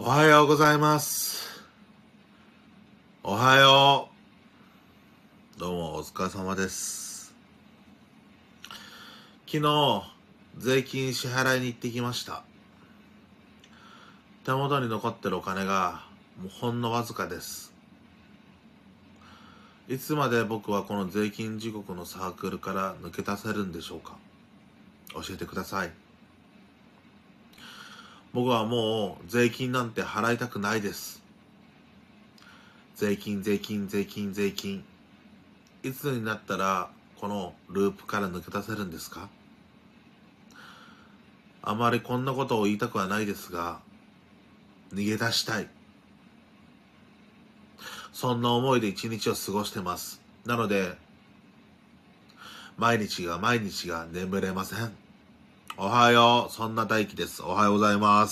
おはようございます。おはよう。どうもお疲れ様です。昨日、税金支払いに行ってきました。手元に残ってるお金がもうほんのわずかです。いつまで僕はこの税金地獄のサークルから抜け出せるんでしょうか。教えてください。僕はもう税金なんて払いたくないです。税金。いつになったらこのループから抜け出せるんですか？あまりこんなことを言いたくはないですが、逃げ出したい。そんな思いで一日を過ごしてます。なので、毎日が眠れません。おはよう。そんな大輝です。おはようございます。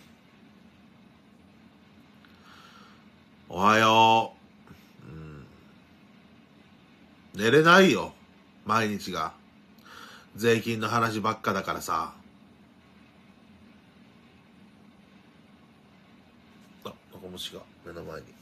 おはよう。寝れないよ。毎日が。税金の話ばっかだからさ。あ、猫虫が目の前に。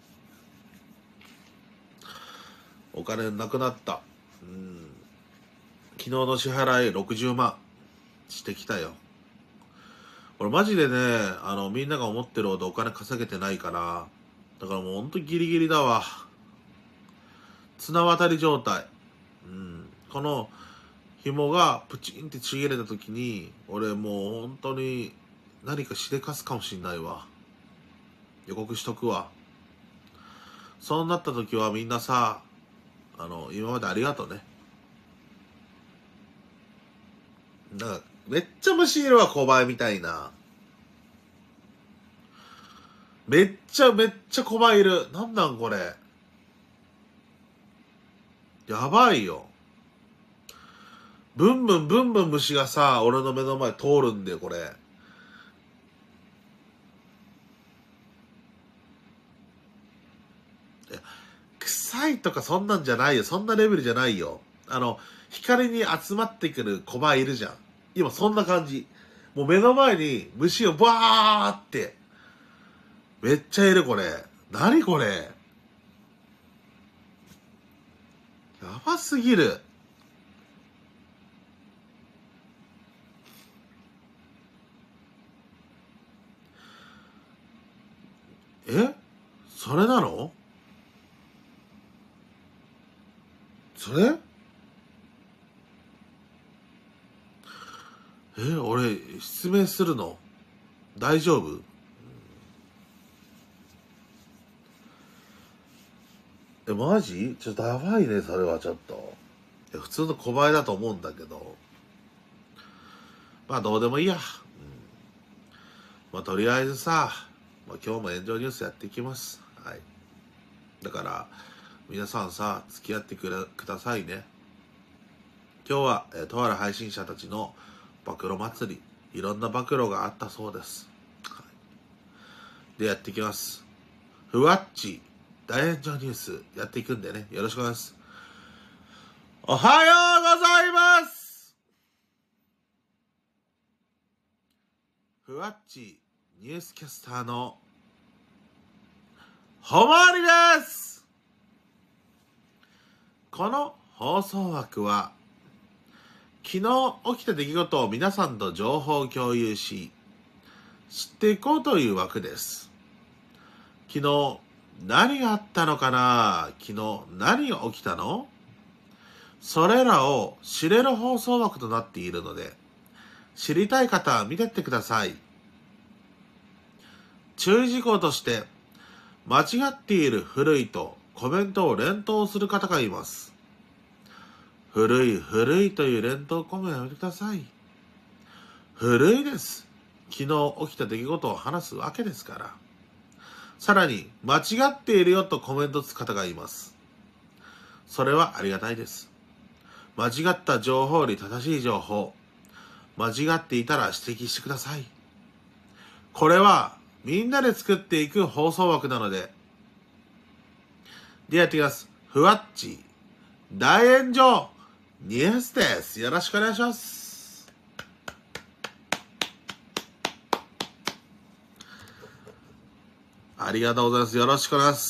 お金なくなった。昨日の支払い60万してきたよ。これマジでね、みんなが思ってるほどお金稼げてないから、だからもうほんとギリギリだわ。綱渡り状態。この紐がプチンってちぎれた時に、俺もう本当に何かしでかすかもしんないわ。予告しとくわ。そうなった時はみんなさ、今までありがとうね。なんか、めっちゃ虫いるわ、小林みたいな。めっちゃ小林いる。なんなんこれ。やばいよ。ブンブン虫がさ、俺の目の前通るんだよ、これ。臭いとかそんなんじゃないよ。そんなレベルじゃないよ。光に集まってくる小林いるじゃん。今そんな感じ。もう目の前に虫をバーって。めっちゃいるこれ。何これ。やばすぎる。え？それなの？それ？俺、失明するの？大丈夫？マジ？ちょっとやばいね、それはちょっと。普通の小林だと思うんだけど。まあ、どうでもいいや。まあ、とりあえずさ、今日も炎上ニュースやっていきます。はい。だから、皆さんさ、付き合ってくださいね。今日は、とある配信者たちの暴露祭り、いろんな暴露があったそうです。はい、で、やっていきます。ふわっち、大炎上ニュース、やっていくんでね、よろしくお願いします。おはようございます。ふわっち、ニュースキャスターの、ほまわりです。この放送枠は、昨日起きた出来事を皆さんと情報を共有し、知っていこうという枠です。昨日何があったのかな？昨日何が起きたの？それらを知れる放送枠となっているので、知りたい方は見てってください。注意事項として、間違っている古いとコメントを連投する方がいます。古いという連投コメントをやめてください。古いです。昨日起きた出来事を話すわけですから。さらに、間違っているよとコメントつく方がいます。それはありがたいです。間違った情報より正しい情報、間違っていたら指摘してください。これは、みんなで作っていく放送枠なので。で、やっていきます。ふわっち、大炎上、ニュースです。よろしくお願いします。 ありがとうございます。よろしくお願いします。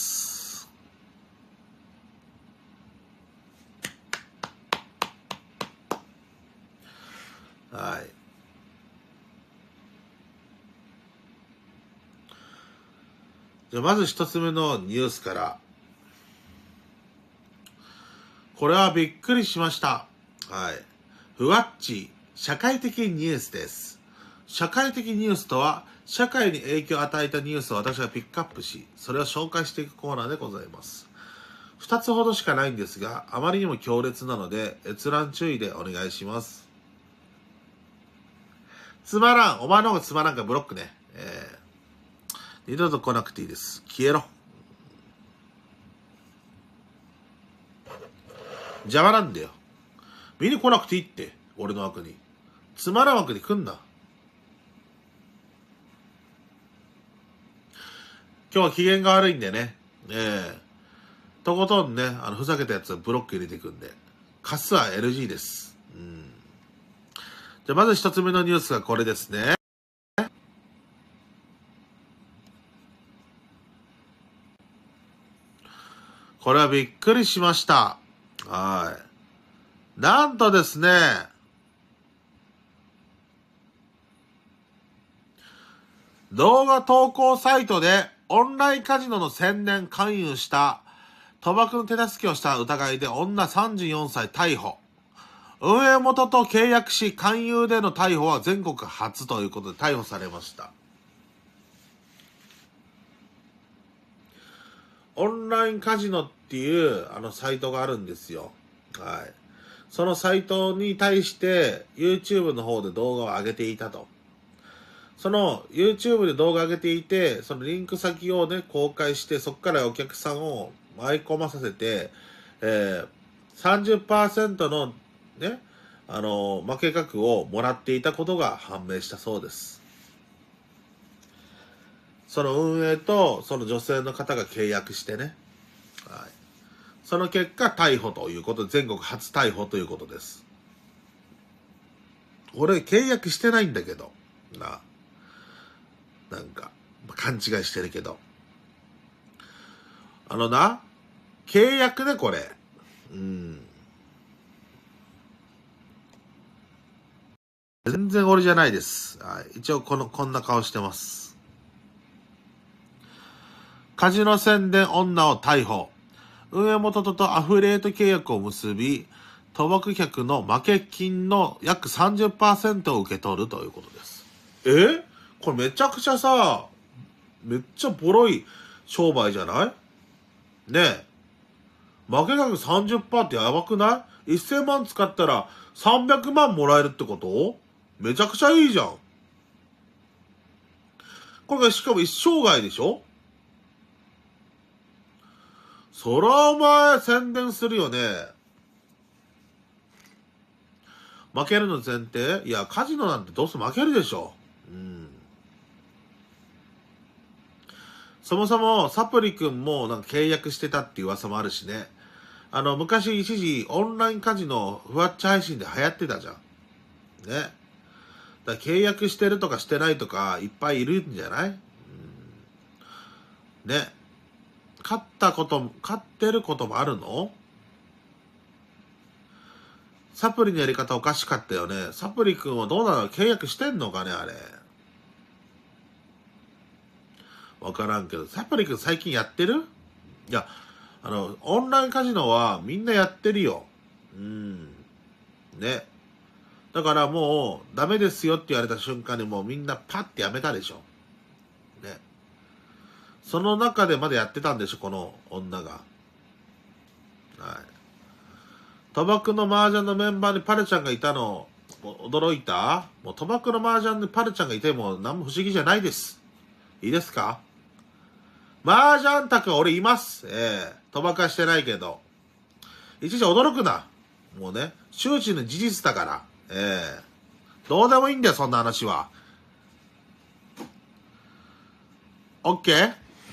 はい。じゃあまず一つ目のニュースから。これはびっくりしました。はい。ふわっち、社会的ニュースです。社会的ニュースとは、社会に影響を与えたニュースを私がピックアップし、それを紹介していくコーナーでございます。二つほどしかないんですが、あまりにも強烈なので、閲覧注意でお願いします。つまらん。お前の方がつまらんからブロックね。二度と来なくていいです。消えろ。邪魔なんだよ。見に来なくていいって。俺の枠に。つまらん枠に来んな。今日は機嫌が悪いんでね。とことんね、ふざけたやつはブロック入れていくんで。カスは LG です。じゃあまず一つ目のニュースがこれですね。これはびっくりしました。はい。なんとですね、動画投稿サイトでオンラインカジノの宣伝勧誘した賭博の手助けをした疑いで女34歳逮捕。運営元と契約し勧誘での逮捕は全国初ということで逮捕されました。オンラインカジノっていうサイトがあるんですよ。はい。そのサイトに対して YouTube の方で動画を上げていたと。その YouTube で動画上げていて、そのリンク先をね、公開して、そこからお客さんを舞い込まさせて、30% のね、負け額をもらっていたことが判明したそうです。その運営とその女性の方が契約してね。はい。その結果逮捕ということで、全国初逮捕ということです。俺契約してないんだけど、なんか、勘違いしてるけど。契約ね、これ。全然俺じゃないです。はい、一応こんな顔してます。カジノ宣伝女を逮捕。運営元とアフレート契約を結び、賭博客の負け金の約 30% を受け取るということです。これめちゃくちゃさ、めっちゃボロい商売じゃないねえ。負け額 30% ってやばくない？ 1000 万使ったら300万もらえるってこと？めちゃくちゃいいじゃん。これがしかも一生涯でしょ？そらお前宣伝するよね。負けるの前提？いや、カジノなんてどうせ負けるでしょ。そもそもサプリ君もなんか契約してたっていう噂もあるしね。昔一時オンラインカジノふわっち配信で流行ってたじゃん。ね。だから契約してるとかしてないとかいっぱいいるんじゃない？ね。勝ってることもあるの？サプリのやり方おかしかったよね。サプリ君はどうなの？契約してんのかねあれ。わからんけど。サプリ君最近やってる？いや、オンラインカジノはみんなやってるよ。ね。だからもうダメですよって言われた瞬間にもうみんなパッてやめたでしょ。ね。その中でまだやってたんでしょ、この女が。はい。賭博の麻雀のメンバーにパルちゃんがいたの、驚いた？もう賭博の麻雀にパルちゃんがいても何も不思議じゃないです。いいですか？麻雀卓は俺います。賭博はしてないけど。いちいち驚くな。もうね、周知の事実だから。どうでもいいんだよ、そんな話は。オッケー？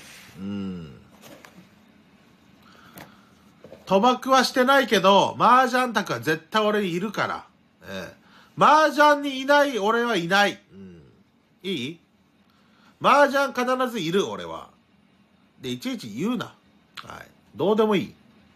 賭博はしてないけど、麻雀卓は絶対俺にいるから。麻雀にいない俺はいない。いい？麻雀必ずいる俺は。 で、いちいち言うな。はい。どうでもいい。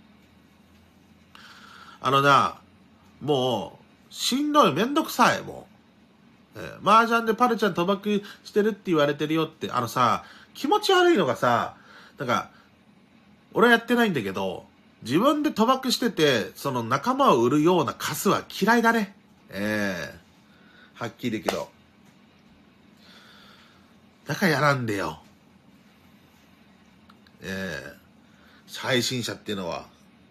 もう、しんどい、めんどくさい、もう。麻雀でパルちゃん賭博してるって言われてるよって、気持ち悪いのがさ、俺はやってないんだけど、自分で賭博してて、その仲間を売るようなカスは嫌いだね。はっきり言うけど。だからやらんでよ。配信者っていうのは。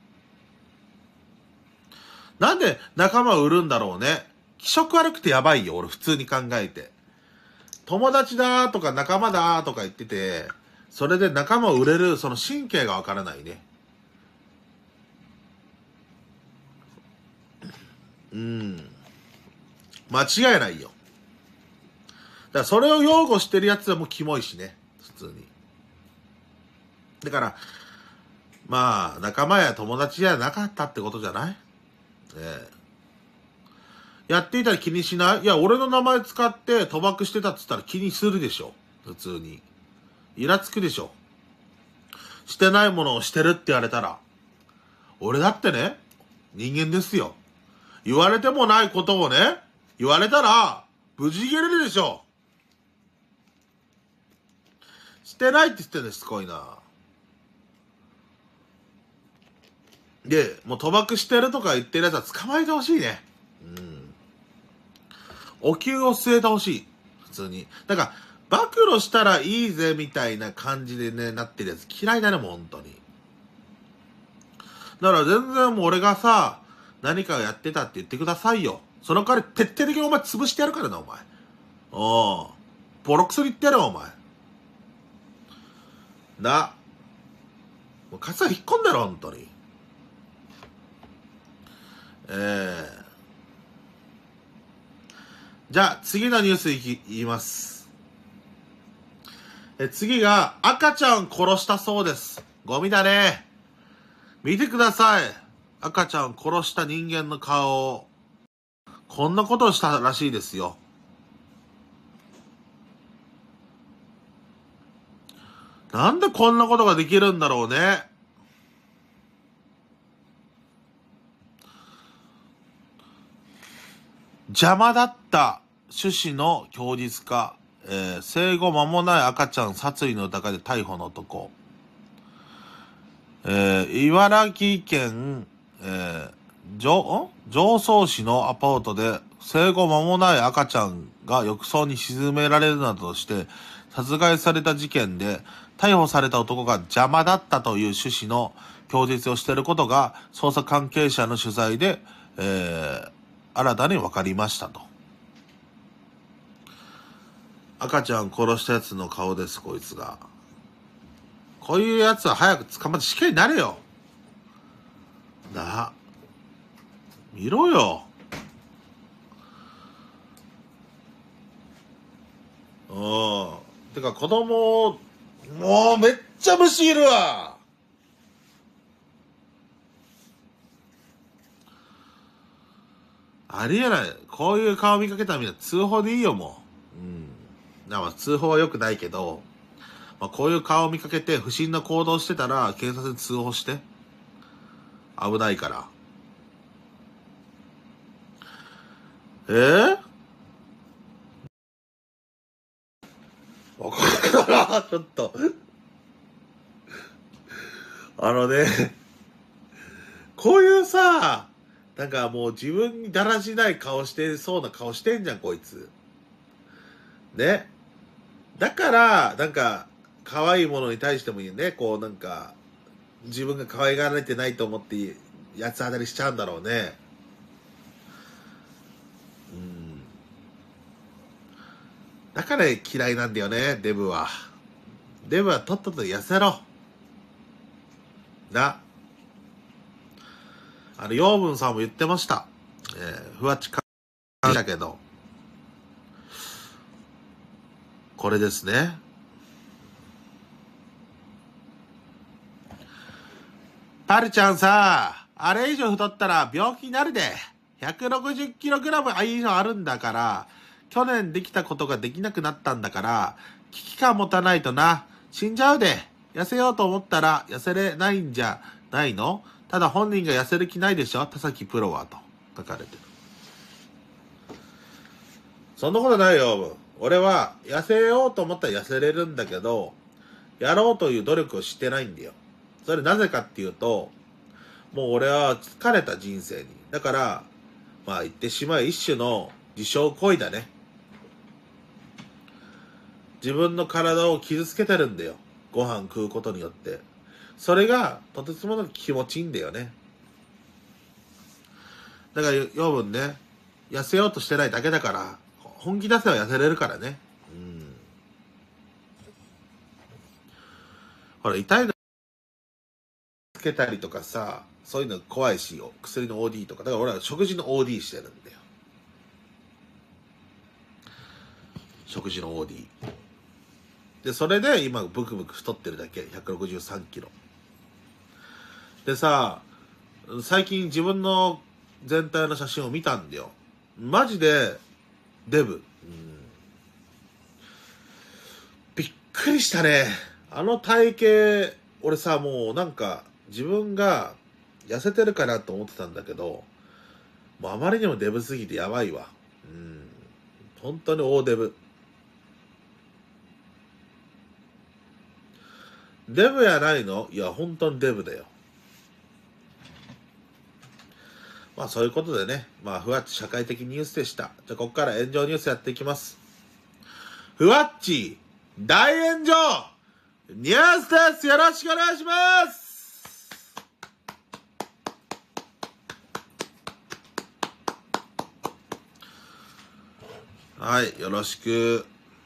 なんで仲間を売るんだろうね。気色悪くてやばいよ、俺普通に考えて。友達だとか仲間だとか言ってて、それで仲間を売れる、その神経がわからないね。間違いないよ。だからそれを擁護してるやつはもうキモいしね。普通に。だから、まあ、仲間や友達じゃなかったってことじゃない？やっていたら気にしない？いや、俺の名前使って賭博してたって言ったら気にするでしょ。普通に。イラつくでしょ。してないものをしてるって言われたら。俺だってね、人間ですよ。言われてもないことをね、言われたら、無事切れるでしょ。してないって言ってんのしつこいな。で、もう賭博してるとか言ってるやつは捕まえてほしいね。お給を据えてほしい。普通に。だから、暴露したらいいぜみたいな感じでね、なってるやつ嫌いだね、もう本当に。だから全然もう俺がさ、何かやってたって言ってくださいよ。その代わり徹底的にお前潰してやるからな、お前。ボロクソに言ってやるわ、お前。もうカツラ引っ込んだろ、本当に。じゃあ、次のニュース言います。次が、赤ちゃん殺したそうです。ゴミだね。見てください。赤ちゃん殺した人間の顔を。こんなことをしたらしいですよ。なんでこんなことができるんだろうね。邪魔だった趣旨の供述か、生後間もない赤ちゃん殺意の疑いで逮捕の男。茨城県、常総市のアパートで生後間もない赤ちゃんが浴槽に沈められるなどとして殺害された事件で逮捕された男が邪魔だったという趣旨の供述をしていることが捜査関係者の取材で、新たに分かりましたと。赤ちゃん殺したやつの顔です、こいつが。こういうやつは早く捕まって死刑になれよ。見ろよ。てか子供、もうめっちゃ虫いるわ。ありえない。こういう顔見かけたらみんな通報でいいよ、もう。まあ通報は良くないけど、こういう顔を見かけて不審な行動してたら警察に通報して。危ないから。わかるかなちょっと。こういうさ、なんかもう自分にだらしない顔してそうな顔してんじゃん、こいつ。ね。だから、なんか、可愛いものに対してもいいね、こうなんか、自分が可愛がられてないと思って八つ当たりしちゃうんだろうね。だから嫌いなんだよね、デブは。デブはとっとと痩せろ。養分さんも言ってました。ふわちかだけど。これですね。パルちゃんさ、あれ以上太ったら病気になるで。160kg 以上あるんだから、去年できたことができなくなったんだから、危機感持たないとな、死んじゃうで。 痩せようと思ったら痩せれないんじゃないの？ただ本人が痩せる気ないでしょ田崎プロはと書かれてる。そんなことないよ。俺は痩せようと思ったら痩せれるんだけど、やろうという努力をしてないんだよ。それなぜかっていうと、もう俺は疲れた人生に。だから、まあ言ってしまえ一種の自傷行為だね。自分の体を傷つけてるんだよ。ご飯食うことによって。それがとてつもなく気持ちいいんだよね。だから養分ね、痩せようとしてないだけだから、本気出せば痩せれるからね。ほら、痛いのつけたりとかさ、そういうの怖いし、薬の OD とか。だから俺は食事の OD してるんだよ。食事の OD。で、それで今ブクブク太ってるだけ。163キロ。でさ、最近自分の全体の写真を見たんだよ。マジで、デブ。びっくりしたね。あの体型、俺さ、もうなんか、自分が痩せてるかなと思ってたんだけど、もうあまりにもデブすぎてやばいわ。本当に大デブ。デブやないの？いや、本当にデブだよ。まあそういうことでね、まあふわっち社会的ニュースでした。じゃあここから炎上ニュースやっていきます。ふわっち大炎上ニュースです。よろしくお願いします。はい、よろしく。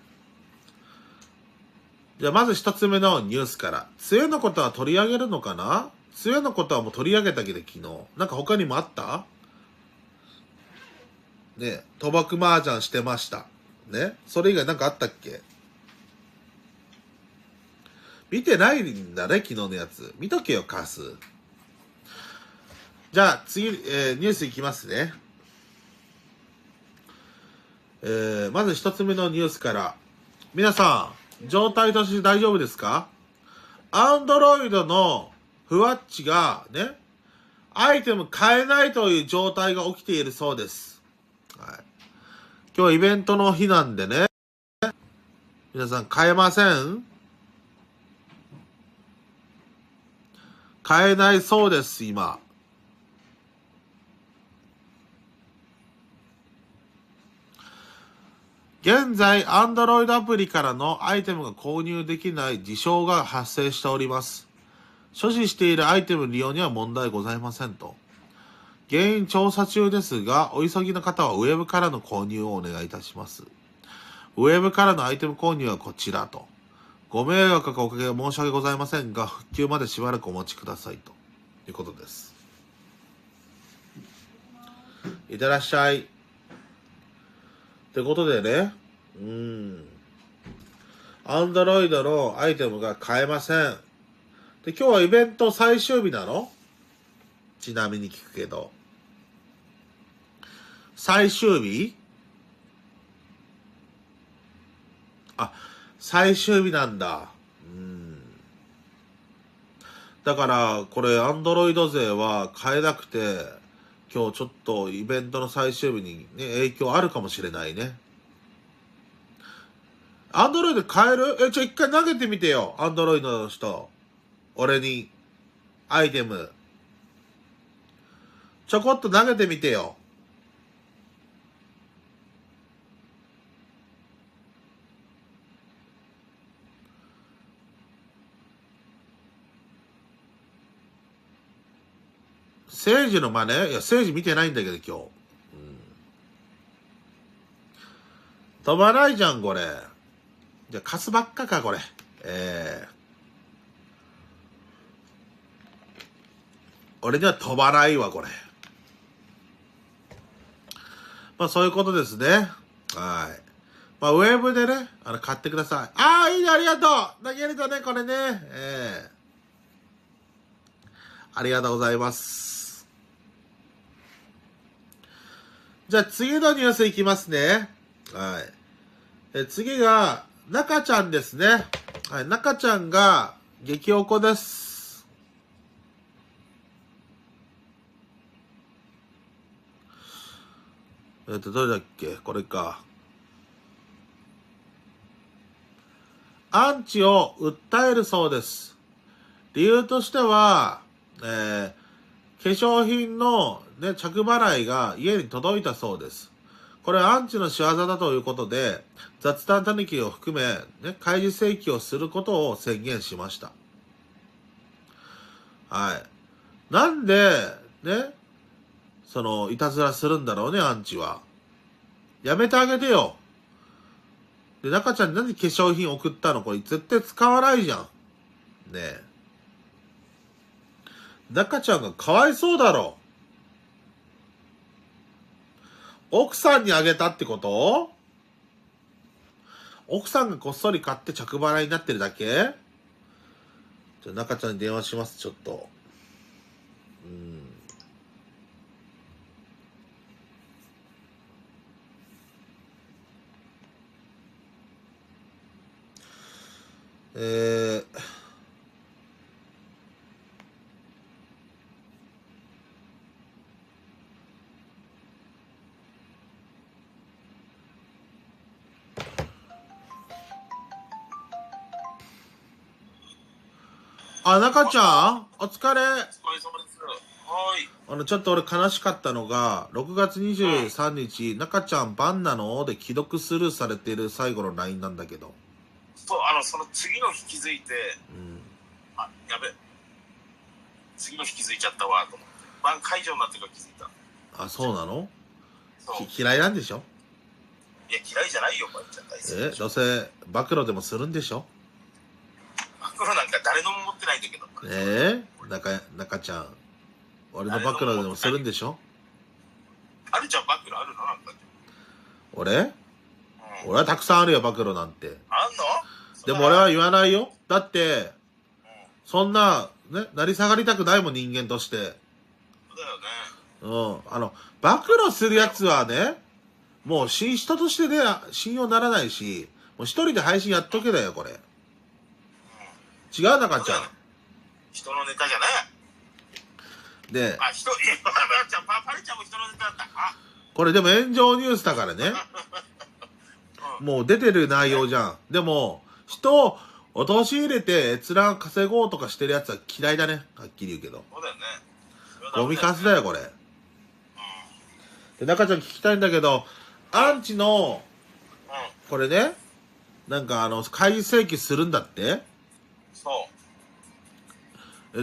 じゃあまず一つ目のニュースから。杖のことは取り上げるのかな？杖のことはもう取り上げたけど昨日。なんか他にもあった？ね、賭博麻雀してました。ね、それ以外なんかあったっけ？見てないんだね、昨日のやつ。見とけよ、カス。じゃあ次、ニュースいきますね。まず一つ目のニュースから。皆さん、状態として大丈夫ですか？アンドロイドのふわっちがね、アイテム買えないという状態が起きているそうです。はい、今日イベントの日なんでね、皆さん買えません？買えないそうです、今。現在、Android アプリからのアイテムが購入できない事象が発生しております。所持しているアイテム利用には問題ございませんと。原因調査中ですが、お急ぎの方はウェブからの購入をお願いいたします。ウェブからのアイテム購入はこちらと。ご迷惑かおかけ申し訳ございませんが、復旧までしばらくお待ちくださいということです。いってらっしゃい。ってことでね、アンドロイドのアイテムが買えません。で、今日はイベント最終日なの？ちなみに聞くけど。最終日？あ、最終日なんだ。だから、これ、アンドロイド勢は買えなくて、今日ちょっとイベントの最終日にね、影響あるかもしれないね。アンドロイド買える？一回投げてみてよ。アンドロイドの人。俺に。アイテム。ちょこっと投げてみてよ。政治の真似？いや、政治見てないんだけど今日。飛ばないじゃん、これ。じゃあ、貸すばっかか、これ。俺には飛ばないわ、これ。まあ、そういうことですね。はい。まあ、ウェブでね、買ってください。ああ、いいね、ありがとう。投げるとね、これね。ありがとうございます。じゃあ、次のニュースいきますね。はい。次が、中ちゃんですね。はい。中ちゃんが、 激おこです。どれだっけ？これか。アンチを訴えるそうです。理由としては、化粧品の、ね、着払いが家に届いたそうです。これアンチの仕業だということで、雑談たぬきを含め、ね、開示請求をすることを宣言しました。はい。なんで、ね、いたずらするんだろうね、アンチは。やめてあげてよ。で、中ちゃんになんで化粧品送ったの？これ絶対使わないじゃん。ねえ。中ちゃんがかわいそうだろ。奥さんにあげたってこと？奥さんがこっそり買って着払いになってるだけ？じゃあ中ちゃんに電話します、ちょっと。ー、あ、中ちゃんお疲れ。 お疲れ様です。はい。 ちょっと俺悲しかったのが、6月23日、中ちゃんバンなので既読スルーされてる最後の LINE なんだけど。 そう、その次の日気づいて、あ、やべ。次の日気づいちゃったわ、と思って。バン解除になってから気づいた。 あ、そうなの？ そう。 嫌いなんでしょ？ いや、嫌いじゃないよ、バンちゃん大好き。 どうせ暴露でもするんでしょ？ 暴露なんか誰のも持ってないんだけど。 中ちゃん。俺の暴露でもするんでしょ？ あるじゃん、暴露あるのなんか。 俺はたくさんあるよ、暴露なんて。 あんの？ でも俺は言わないよ。だって、そんな、ね、成り下がりたくないもん、人間として。 そうだよね。 暴露するやつはね、もう人としてね、信用ならないし、もう一人で配信やっとけだよ、これ。違う、中ちゃん。 人のネタじゃねえ。で、 バンちゃんも人のネタだった。 これでも炎上ニュースだからね。もう出てる内容じゃん。でも、人を陥れて閲覧稼ごうとかしてるやつは嫌いだね。はっきり言うけど。 そうだよね。 ゴミカスだよ、これ。で、中ちゃん聞きたいんだけど、アンチの、これね、なんか開示請求するんだって？ そう。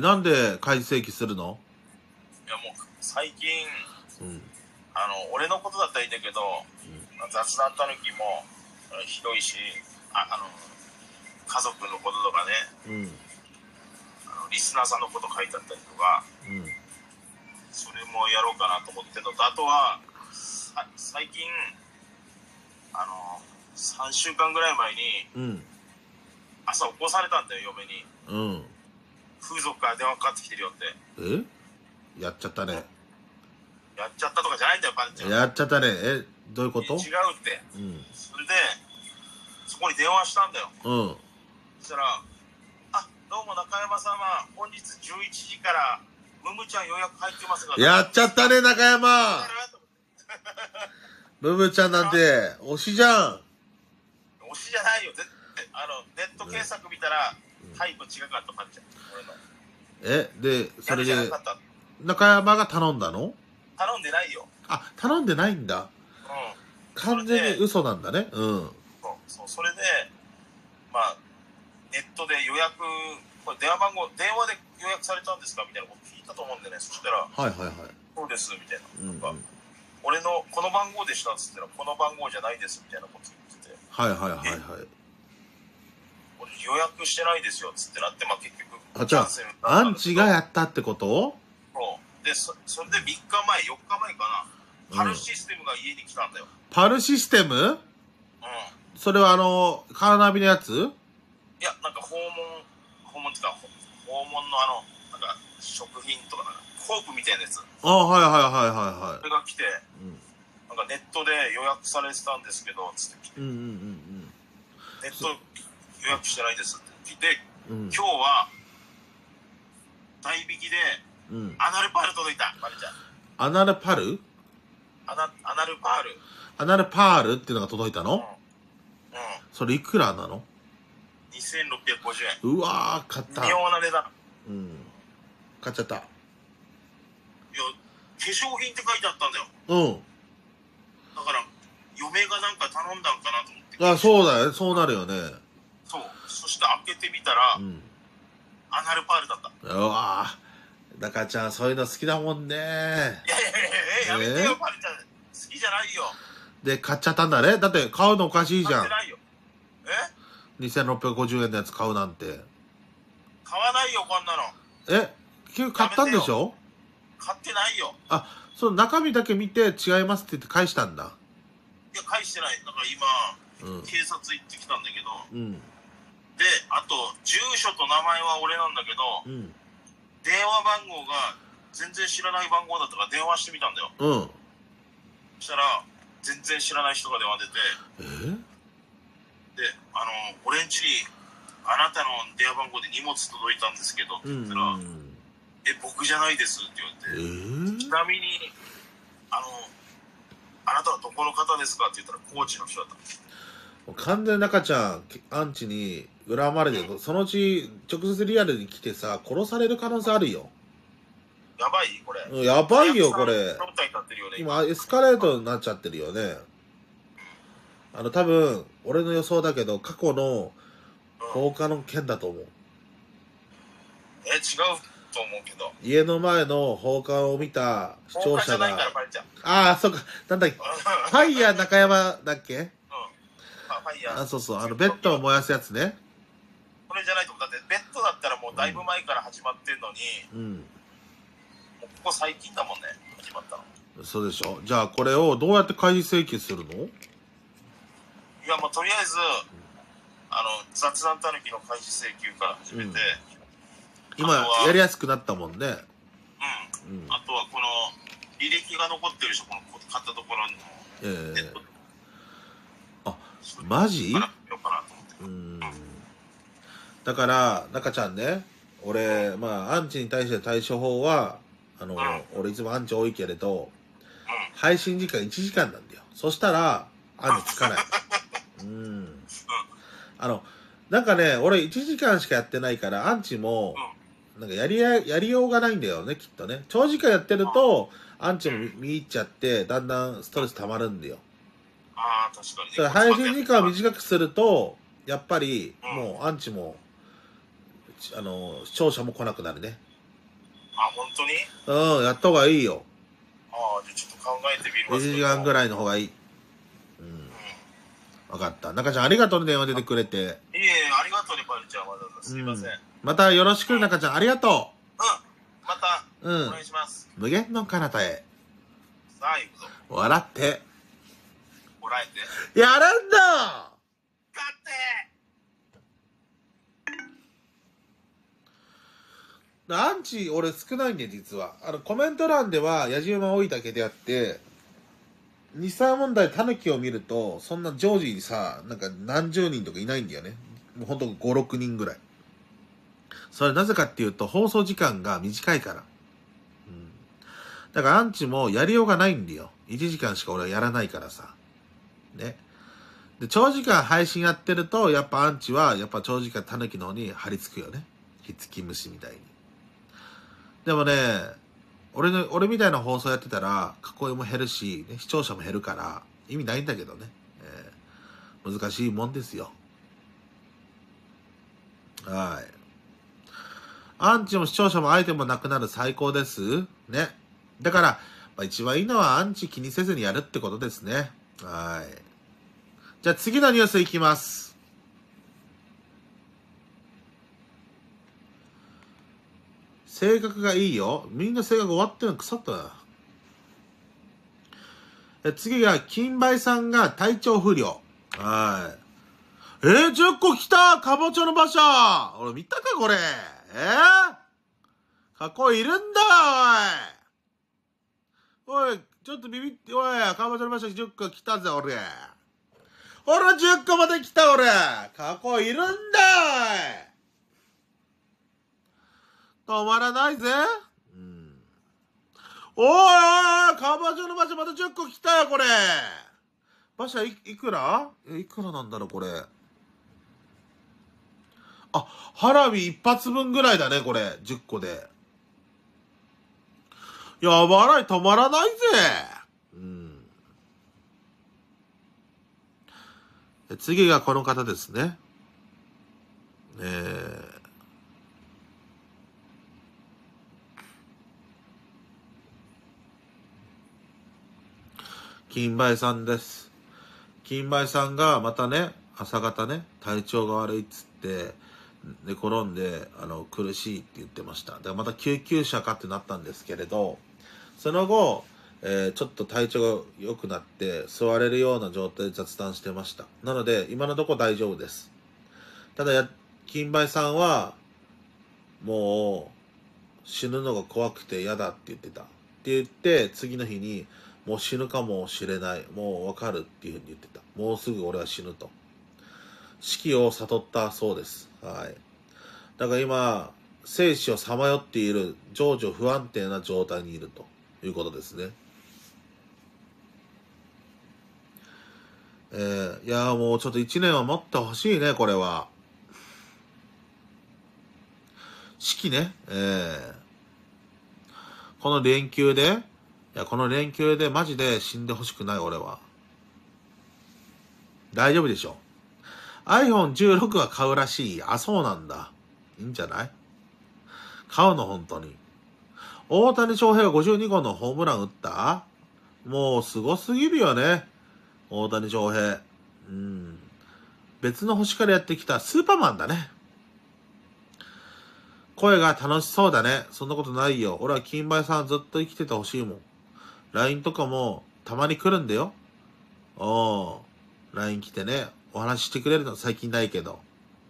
なんで開示請求するの？ いやもう、最近、俺のことだったらいいんだけど、雑談たぬきもひどいし、家族のこととかね、リスナーさんのこと書いてあったりとか、それもやろうかなと思ってるのと、あとは最近3週間ぐらい前に、朝起こされたんだよ、嫁に。風俗から電話かかってきてるよって。 やっちゃったね。 やっちゃったとかじゃないんだよ、バンちゃん。 やっちゃったね。どういうこと？ 違うって。それでそこに電話したんだよ。そしたら、どうも中山様、本日11時からムムちゃん予約入ってますが。 やっちゃったね、中山。ムムちゃんなんて推しじゃん。 推しじゃないよ。ネット検索見たらタイプ違かった、パンちゃん。俺の。 で、それで中山が頼んだの？ 頼んでないよ。 あ、頼んでないんだ。完全に嘘なんだね。 そう、それで、ネットで予約、これ電話で予約されたんですかみたいなこと聞いたと思うんでね。そしたら、そうです、みたいな。俺のこの番号でしたっつったら、この番号じゃないですみたいなこと言ってて。俺予約してないですよっつってなって、結局じゃあアンチがやったってこと？ で、それで3日前、4日前かな、パルシステムが家に来たんだよ。 パルシステム？それはカーナビのやつ？ いや、なんか訪問っていうか、訪問のなんか食品とかコープみたいなやつ。それが来て、なんかネットで予約されてたんですけどつって来て、ネット予約してないですって聞いて、 今日は代引きでアナルパール届いた。マリちゃん。 アナルパルアナルパール。 アナルパールっていうのが届いたの？ うん。 それいくらなの ？2650円。 うわー、買った。 微妙な値段。 買っちゃった。いや、 化粧品って書いてあったんだよ。だから、嫁がなんか頼んだんかなと思って。 あ、そうだよ。そうなるよね。 そう。そして開けてみたら、アナルパールだった。 うわー。中ちゃん、そういうの好きだもんね。 やめてよ、パルちゃん。好きじゃないよ。 で、買っちゃったんだね。だって買うのおかしいじゃん。 買ってないよ。 2650円のやつ買うなんて。 買わないよ、こんなの。 結局買ったんでしょ？ 買ってないよ。 あ、その中身だけ見て違いますって言って返したんだ。 いや、返してない。だから今、警察行ってきたんだけど、で、あと、住所と名前は俺なんだけど、電話番号が全然知らない番号だったから電話してみたんだよ。そしたら、全然知らない人が電話出て、で、俺ん家に、あなたの電話番号で荷物届いたんですけど、って言ったら、僕じゃないですって言われて、ちなみに、あなたはどこの方ですかって言ったら、高知の人だった。 完全に中ちゃん、アンチに恨まれて、そのうち直接リアルに来てさ、殺される可能性あるよ。 やばいこれ。 やばいよ、これ。今、エスカレートになっちゃってるよね。多分、俺の予想だけど、過去の放火の件だと思う。 違うと思うけど。 家の前の放火を見た視聴者が。ああ、そっか。なんだっけ。ファイヤー中山だっけ？ファイヤー。そうそう。ベッドを燃やすやつね。 これじゃないと思う。だって、ベッドだったらもうだいぶ前から始まってんのに、もうここ最近だもんね、始まったの。 そうでしょ。じゃあ、これをどうやって開示請求するの？ いや、もうとりあえず、雑談たぬきの開示請求から始めて、 今、やりやすくなったもんね。 あとはこの、履歴が残ってるでしょ、この買ったところの。 あ、マジ？だから、中ちゃんね、俺、アンチに対して対処法は、俺いつもアンチ多いけれど、配信時間1時間なんだよ。そしたら、アンチつかない。なんかね、俺1時間しかやってないから、アンチも、なんかやりようがないんだよね、きっとね。長時間やってると、アンチも見入っちゃって、だんだんストレス溜まるんだよ。 ああ、確かに。 だから配信時間を短くすると、やっぱり、もうアンチも、視聴者も来なくなるね。 あ、本当に？ やった方がいいよ。 ああ、じゃあちょっと考えてみるわ。 1時間ぐらいの方がいい。わかった。中ちゃん、ありがとうね、電話出てくれて。 いえ、ありがとうね、パルちゃん。わざわざすいません。 またよろしく、中ちゃん、ありがとう。また、お願いします。 無限の彼方へ。 さあ、行くぞ。 笑って。 笑えて。やるんだ！ 勝ってアンチ、俺少ないんで、実は。コメント欄では、やじ馬多いだけであって、日産問題タヌキを見ると、そんな常時にさ、なんか何十人とかいないんだよね。もうほんと5、6人ぐらい。それなぜかっていうと、放送時間が短いから。だからアンチもやりようがないんだよ。1時間しか俺はやらないからさ。ね。で、長時間配信やってると、やっぱアンチは、やっぱ長時間タヌキの方に張り付くよね。ひっつき虫みたいに。でもね、俺みたいな放送やってたら、囲いも減るし、ね、視聴者も減るから、意味ないんだけどね。難しいもんですよ。はい。アンチも視聴者もアイテムもなくなる最高です。ね。だから、一番いいのはアンチ気にせずにやるってことですね。はい。じゃあ次のニュースいきます。性格がいいよ。みんな性格終わってるの腐ったな。次が、金梅さんが体調不良。はい。10個来たかぼちゃの馬車俺見たかこれ過去いるんだおいちょっとビビって、おいかぼちゃの馬車10個来たぜ俺10個まで来た俺過去いるんだ止まらないぜ。おーい、カバーの馬車また10個来たよ、これ。馬車いくら？いくらなんだろう、これ。あ、花火一発分ぐらいだね、これ。10個で。やばらい、止まらないぜ。次がこの方ですね。金梅さんです。金梅さんがまたね、朝方ね、体調が悪いっつって、寝転んで、苦しいって言ってました。で、また救急車かってなったんですけれど、その後、ちょっと体調が良くなって、座れるような状態で雑談してました。なので、今のところ大丈夫です。ただ、金梅さんは、もう、死ぬのが怖くて嫌だって言ってた。って言って、次の日に、もう死ぬかもしれない。もうわかるっていうふうに言ってた。もうすぐ俺は死ぬと。死期を悟ったそうです。はい。だから今、生死をさまよっている、情緒不安定な状態にいるということですね。いやもうちょっと1年は持ってほしいね、これは。死期ね、この連休で、この連休でマジで死んでほしくない、俺は。大丈夫でしょ。iPhone 16は買うらしい。あ、そうなんだ。いいんじゃない？買うの、本当に。大谷翔平が52号のホームラン打った？もうすごすぎるよね。大谷翔平。別の星からやってきたスーパーマンだね。声が楽しそうだね。そんなことないよ。俺は金梅さんずっと生きててほしいもん。LINE とかもたまに来るんだよ。LINE 来てね、お話ししてくれるの最近ないけど。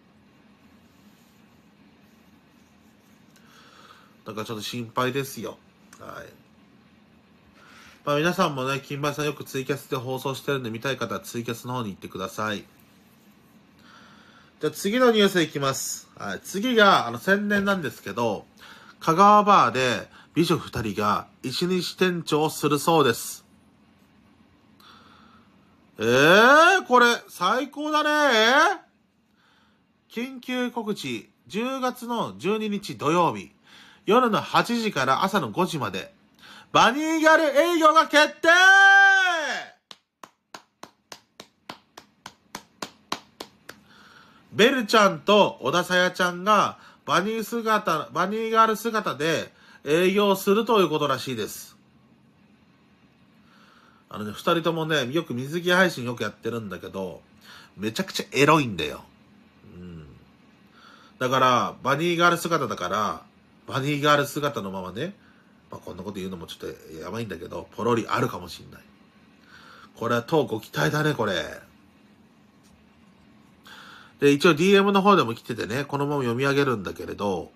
だからちょっと心配ですよ。はい。まあ皆さんもね、金梅さんよくツイキャスで放送してるんで見たい方はツイキャスの方に行ってください。じゃあ次のニュースいきます。はい。次が、宣伝なんですけど、香川バーで美女2人が一日店長をするそうです。これ、最高だね。緊急告知、10月の12日土曜日、夜の8時から朝の5時まで、バニーギャル営業が決定！ベルちゃんと小田さやちゃんがバニーガール姿で営業するということらしいです。二人ともね、よく水着配信よくやってるんだけど、めちゃくちゃエロいんだよ。だから、バニーガール姿だから、バニーガール姿のままね、こんなこと言うのもちょっとやばいんだけど、ポロリあるかもしんない。これは当ご期待だね、これ。で、一応 DM の方でも来ててね、このまま読み上げるんだけれど、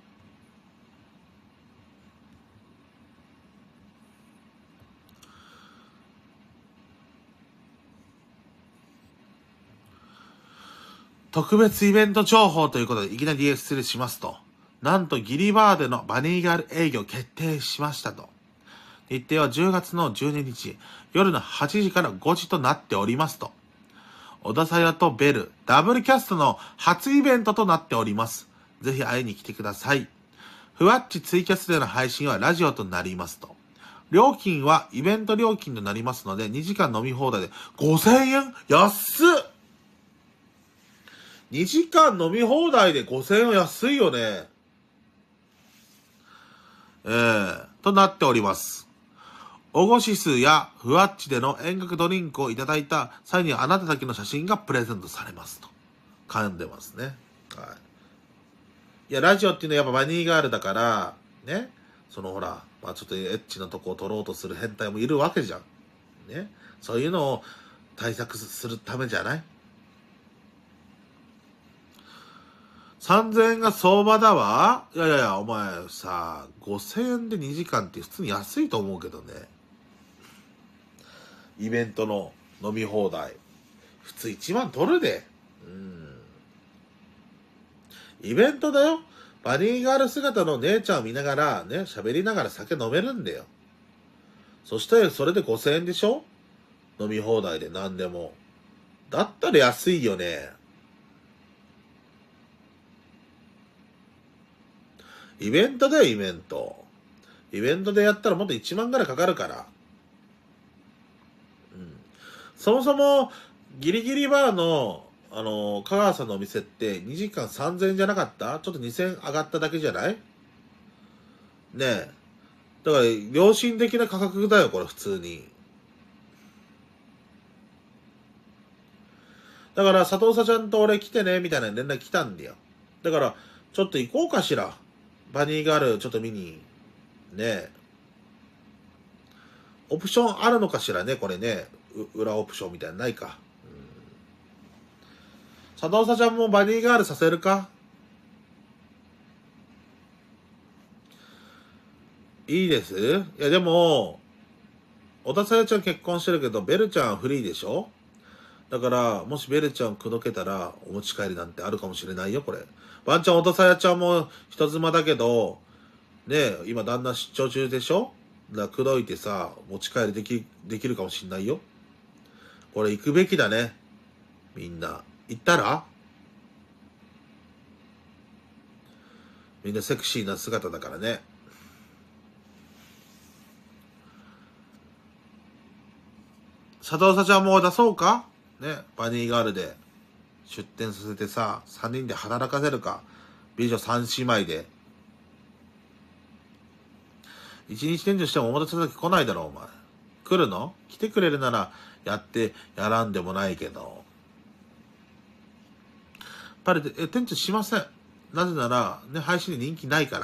特別イベント情報ということでいきなり失礼しますと。なんとギリバーでのバニーガール営業決定しましたと。日程は10月の12日、夜の8時から5時となっておりますと。小田さやとベル、ダブルキャストの初イベントとなっております。ぜひ会いに来てください。ふわっちツイキャスでの配信はラジオとなりますと。料金はイベント料金となりますので、2時間飲み放題で5000円？安っ！ 2 時間飲み放題で5000円は安いよね。となっております。おごし数やふわっちでの遠隔ドリンクをいただいた際にはあなただけの写真がプレゼントされますと。噛んでますね。はい。いや、ラジオっていうのはやっぱバニーガールだから、ね。ほら、ちょっとエッチなとこを撮ろうとする変態もいるわけじゃん。ね。そういうのを対策するためじゃない？ 3000 円が相場だわ。いや、お前さ、5000円で2時間って普通に安いと思うけどね。イベントの飲み放題。普通1万取るで。イベントだよ。 バニーガール姿の姉ちゃんを見ながらね、喋りながら酒飲めるんだよ。そしてそれで5000円でしょ？飲み放題で何でも。だったら安いよね。イベントだよ、イベント。イベントでやったらもっと1万ぐらいかかるから。そもそも、ギリギリバーの、香川さんのお店って2時間3000円じゃなかった？ちょっと2000円上がっただけじゃない？ねえ。だから、良心的な価格だよ、これ、普通に。だから、佐藤さちゃんと俺来てね、みたいな連絡来たんだよ。だから、ちょっと行こうかしら。バニーガール、ちょっと見に。ねえ。オプションあるのかしらね、これね。裏オプションみたいなのないか。佐藤さちゃんもバニーガールさせるか？いいです？いや、でも、小田さやちゃん結婚してるけど、ベルちゃんフリーでしょ？だから、もしベルちゃん口説けたら、お持ち帰りなんてあるかもしれないよ、これ。ワンちゃん、小田さやちゃんも人妻だけど、ねえ、今旦那出張中でしょ？だから口説いてさ、持ち帰りできるかもしんないよ。これ行くべきだね。みんな。行ったら？みんなセクシーな姿だからね。佐藤さちゃんも出そうかね、バニーガールで出店させてさ、3人で働かせるか。美女3姉妹で。1日店長しても表た時来ないだろ、お前。来るの？来てくれるなら、やらんでもないけど。やっぱり、店長しません。なぜなら、ね、配信で人気ないから。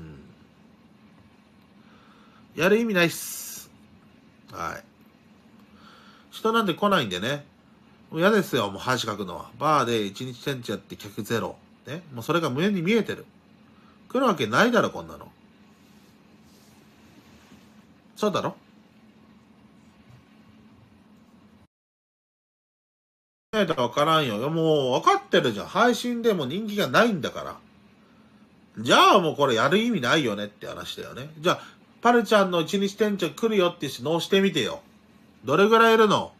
やる意味ないっす。はい。人なんて来ないんでね。もう嫌ですよ、もう恥かくのは。バーで1日店長やって客ゼロ。ね。もうそれが胸に見えてる。来るわけないだろ、こんなの。そうだろ？ないとわからんよ。もう分かってるじゃん。配信でも人気がないんだから。じゃあもうこれやる意味ないよねって話だよね。じゃあ、パルちゃんの1日店長来るよって質問してみてよ。どれぐらいいるの？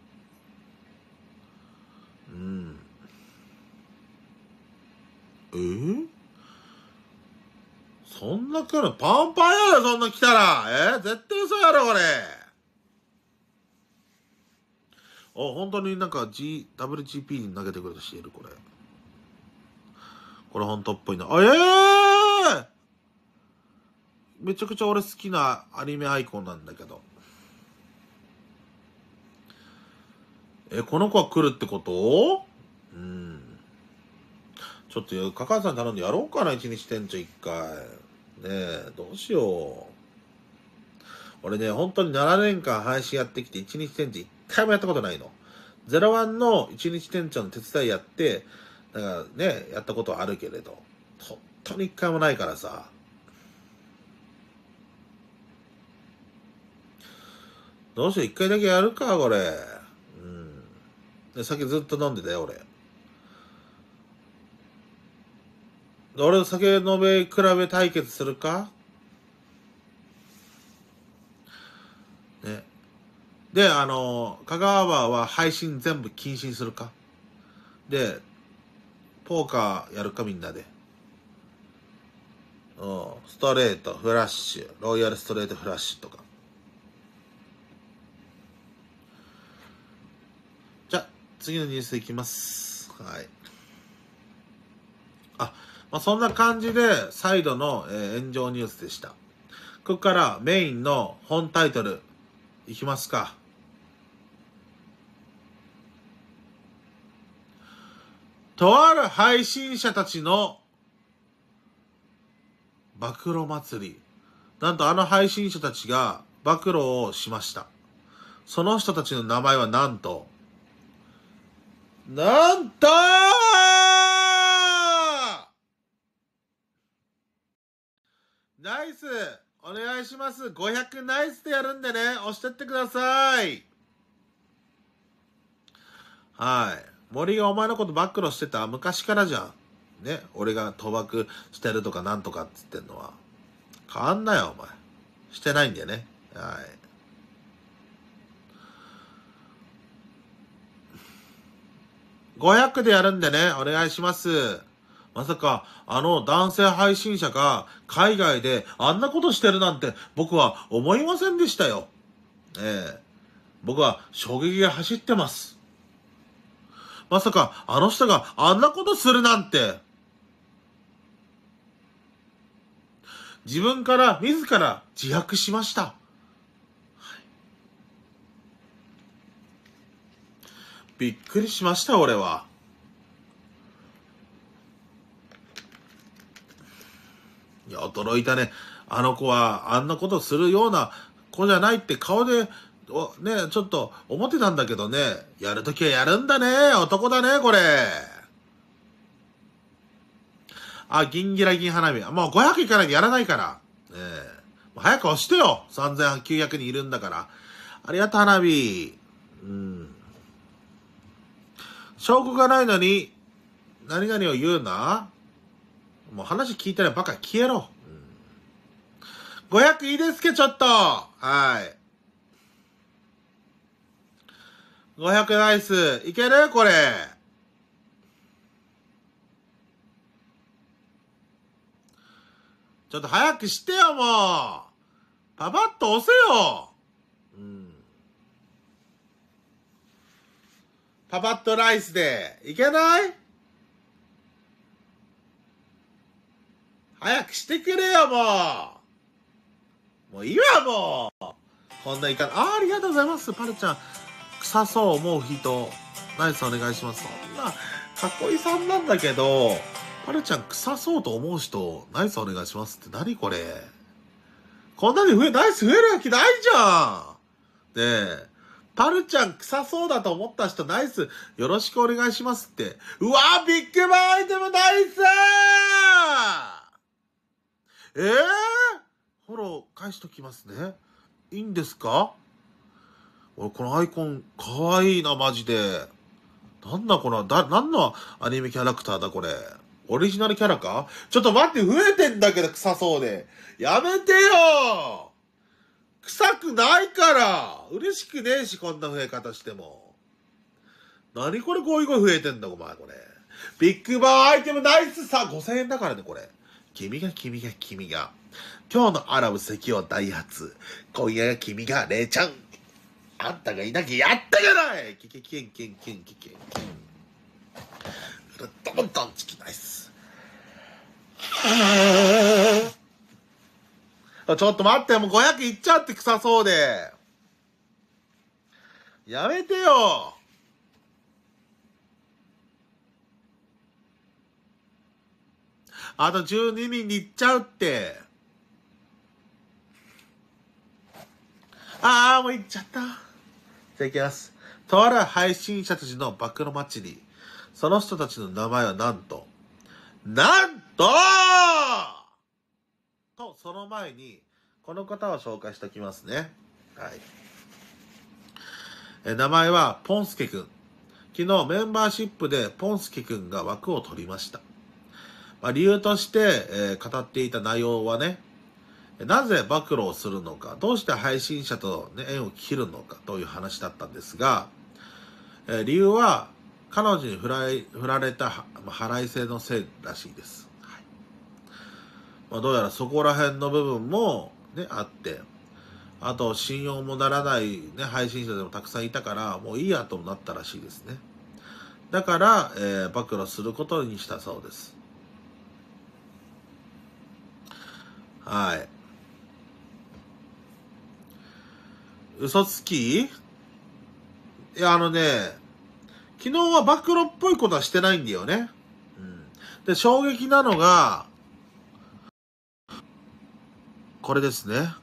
そんな来る？パンパンやろ、そんな来たら。絶対嘘やろ、これ。本当になんか WGP に投げてくれた人いる、これ。これ本当っぽいな。めちゃくちゃ俺好きなアニメアイコンなんだけど。この子は来るってこと？ちょっと、かかさん頼んでやろうかな、一日店長一回。ねえ、どうしよう。俺ね、本当に7年間配信やってきて、一日店長一回もやったことないの。01の一日店長の手伝いやって、だからね、やったことはあるけれど、本当に一回もないからさ。どうしよう、一回だけやるか、これ。で、酒ずっと飲んでたよ、俺。俺酒飲め比べ対決するかね。で、香川は配信全部禁止にするかで、ポーカーやるかみんなで。ストレート、フラッシュ、ロイヤルストレートフラッシュとか。じゃ、次のニュースいきます。はい。そんな感じで、再度の、炎上ニュースでした。ここからメインの本タイトル、いきますか。とある配信者たちの暴露祭り。なんと配信者たちが暴露をしました。その人たちの名前はなんとナイスお願いします。500ナイスでやるんでね、押してってください。はい。森がお前のこと暴露してた昔からじゃん。 ね、俺が賭博してるとかなんとかっつってんのは。変わんなよ、お前。してないんだよね。はい。500でやるんでね、お願いします。まさか、男性配信者が海外であんなことしてるなんて僕は思いませんでしたよ。僕は衝撃が走ってます。まさか、あの人があんなことするなんて。自分から自ら自白しました。びっくりしました、俺は。いや、驚いたね。あの子はあんなことするような子じゃないって顔で、ね、ちょっと思ってたんだけどね。やるときはやるんだね。男だね、これ。あ、ギンギラギン花火。もう500いかないとやらないから。早く押してよ。3900人いるんだから。ありがとう、花火。証拠がないのに、何々を言うな。もう話聞いてないバカ消えろ。500いいですけ、ちょっと。はい。500ナイス。いけるこれ。ちょっと早くしてよ、もう。パパッと押せよ。パパッとライスで。いけない？早くしてくれよ、もう。もういいわ、もう。こんないかありがとうございます、パルちゃん。臭そう思う人。ナイスお願いします。そんな、かっこいいさんなんだけど、パルちゃん臭そうと思う人、ナイスお願いしますって何これ。こんなにナイス増えるわけないじゃん。ねえ。パルちゃん臭そうだと思った人、ナイスよろしくお願いしますって。うわービッグバンアイテムナイスフォロー返しときますね。いいんですか？俺、このアイコン、かわいいな、マジで。なんだこの、なんのアニメキャラクターだ、これ。オリジナルキャラか？ちょっと待って、増えてんだけど、臭そうで。やめてよ！臭くないから嬉しくねえし、こんな増え方しても。何これ、ゴイゴイ増えてんだ、お前、これ。ビッグバーアイテムナイスさ !5000 円だからね、これ。君が。今日のアラブ関をダイハツ。今夜が君がレイちゃん。あんたがいなきゃやったじゃないキケキンキンキンキケンキン。ドンドンチキナイス。ちょっと待って、もう500いっちゃって臭そうで。やめてよ。あと12人に行っちゃうって。もう行っちゃった。じゃあ行きます。とある配信者たちの暴露祭り。その人たちの名前はなんと、その前に、この方を紹介しておきますね。はい。名前は、ポンスケくん。昨日メンバーシップでポンスケくんが枠を取りました。理由として、語っていた内容はね、なぜ暴露をするのか、どうして配信者と、ね、縁を切るのかという話だったんですが、理由は彼女に振られた腹いせのせいらしいです。はい。どうやらそこら辺の部分も、ね、あって、あと信用もならない、ね、配信者でもたくさんいたから、もういいやとなったらしいですね。だから、暴露することにしたそうです。はい。嘘つき？いや、昨日は暴露っぽいことはしてないんだよね。で、衝撃なのが、これですね。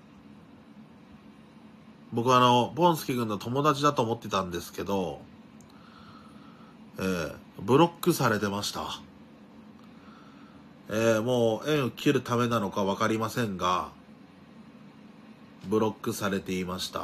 僕はボンスケ君の友達だと思ってたんですけど、ブロックされてました。もう縁を切るためなのかわかりませんが、ブロックされていました。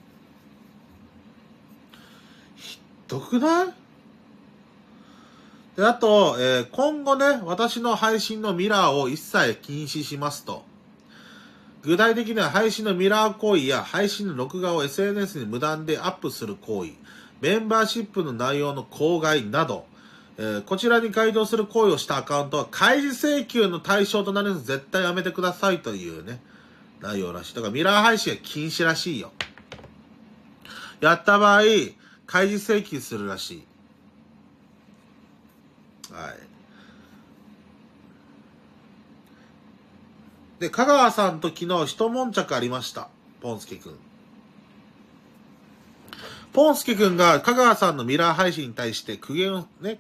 ひどくない？ で、あと、今後ね、私の配信のミラーを一切禁止しますと。具体的には配信のミラー行為や配信の録画を SNS に無断でアップする行為、メンバーシップの内容の口外など、こちらに該当する行為をしたアカウントは開示請求の対象となるので絶対やめてくださいというね、内容らしい。だからミラー配信は禁止らしいよ。やった場合、開示請求するらしい。はい。で、香川さんと昨日一悶着ありました。ポンスケくん。ポンスケくんが香川さんのミラー配信に対して苦言をね。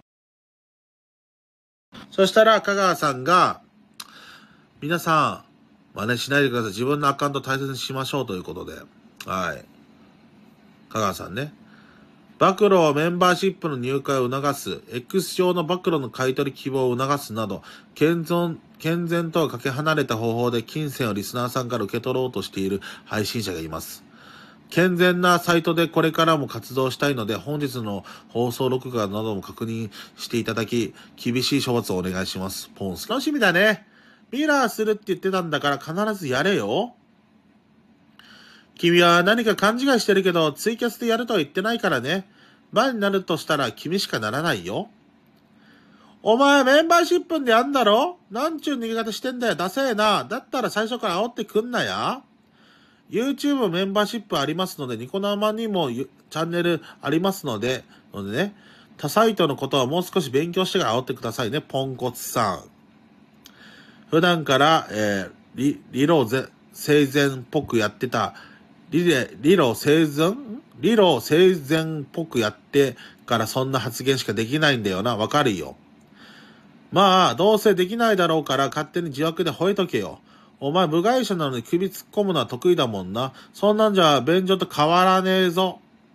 そしたら香川さんが、皆さん、真似しないでください。自分のアカウント大切にしましょうということで。はい。香川さんね。暴露をメンバーシップの入会を促す、X 上の暴露の買取希望を促すなど、健全とはかけ離れた方法で金銭をリスナーさんから受け取ろうとしている配信者がいます。健全なサイトでこれからも活動したいので、本日の放送録画なども確認していただき、厳しい処罰をお願いします。ポンス。楽しみだね。ミラーするって言ってたんだから必ずやれよ。君は何か勘違いしてるけど、ツイキャスでやるとは言ってないからね。前になるとしたら君しかならないよ。お前メンバーシップでやんだろ？なんちゅう逃げ方してんだよ。ダセえな。だったら最初から煽ってくんなや。YouTube メンバーシップありますので、ニコ生にもチャンネルありますのでね、他サイトのことはもう少し勉強してから煽ってくださいね、ポンコツさん。普段から、理路整然っぽくやってた、理路整然っぽくやってからそんな発言しかできないんだよな。わかるよ。まあ、どうせできないだろうから勝手に自爆で吠えとけよ。お前部外者なのに首突っ込むのは得意だもんな。そんなんじゃ便所と変わらねえぞ。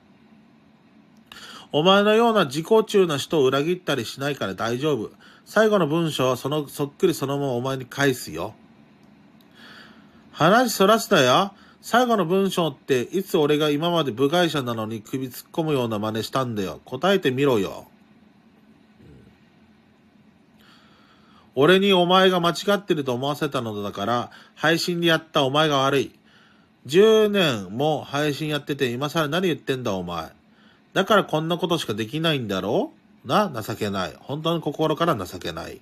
お前のような自己中な人を裏切ったりしないから大丈夫。最後の文章はそっくりそのままお前に返すよ。話そらすなよ。最後の文章っていつ俺が今まで部外者なのに首突っ込むような真似したんだよ。答えてみろよ。俺にお前が間違ってると思わせたのだから、配信でやったお前が悪い。10年も配信やってて今更何言ってんだお前。だからこんなことしかできないんだろうな、情けない。本当に心から情けない。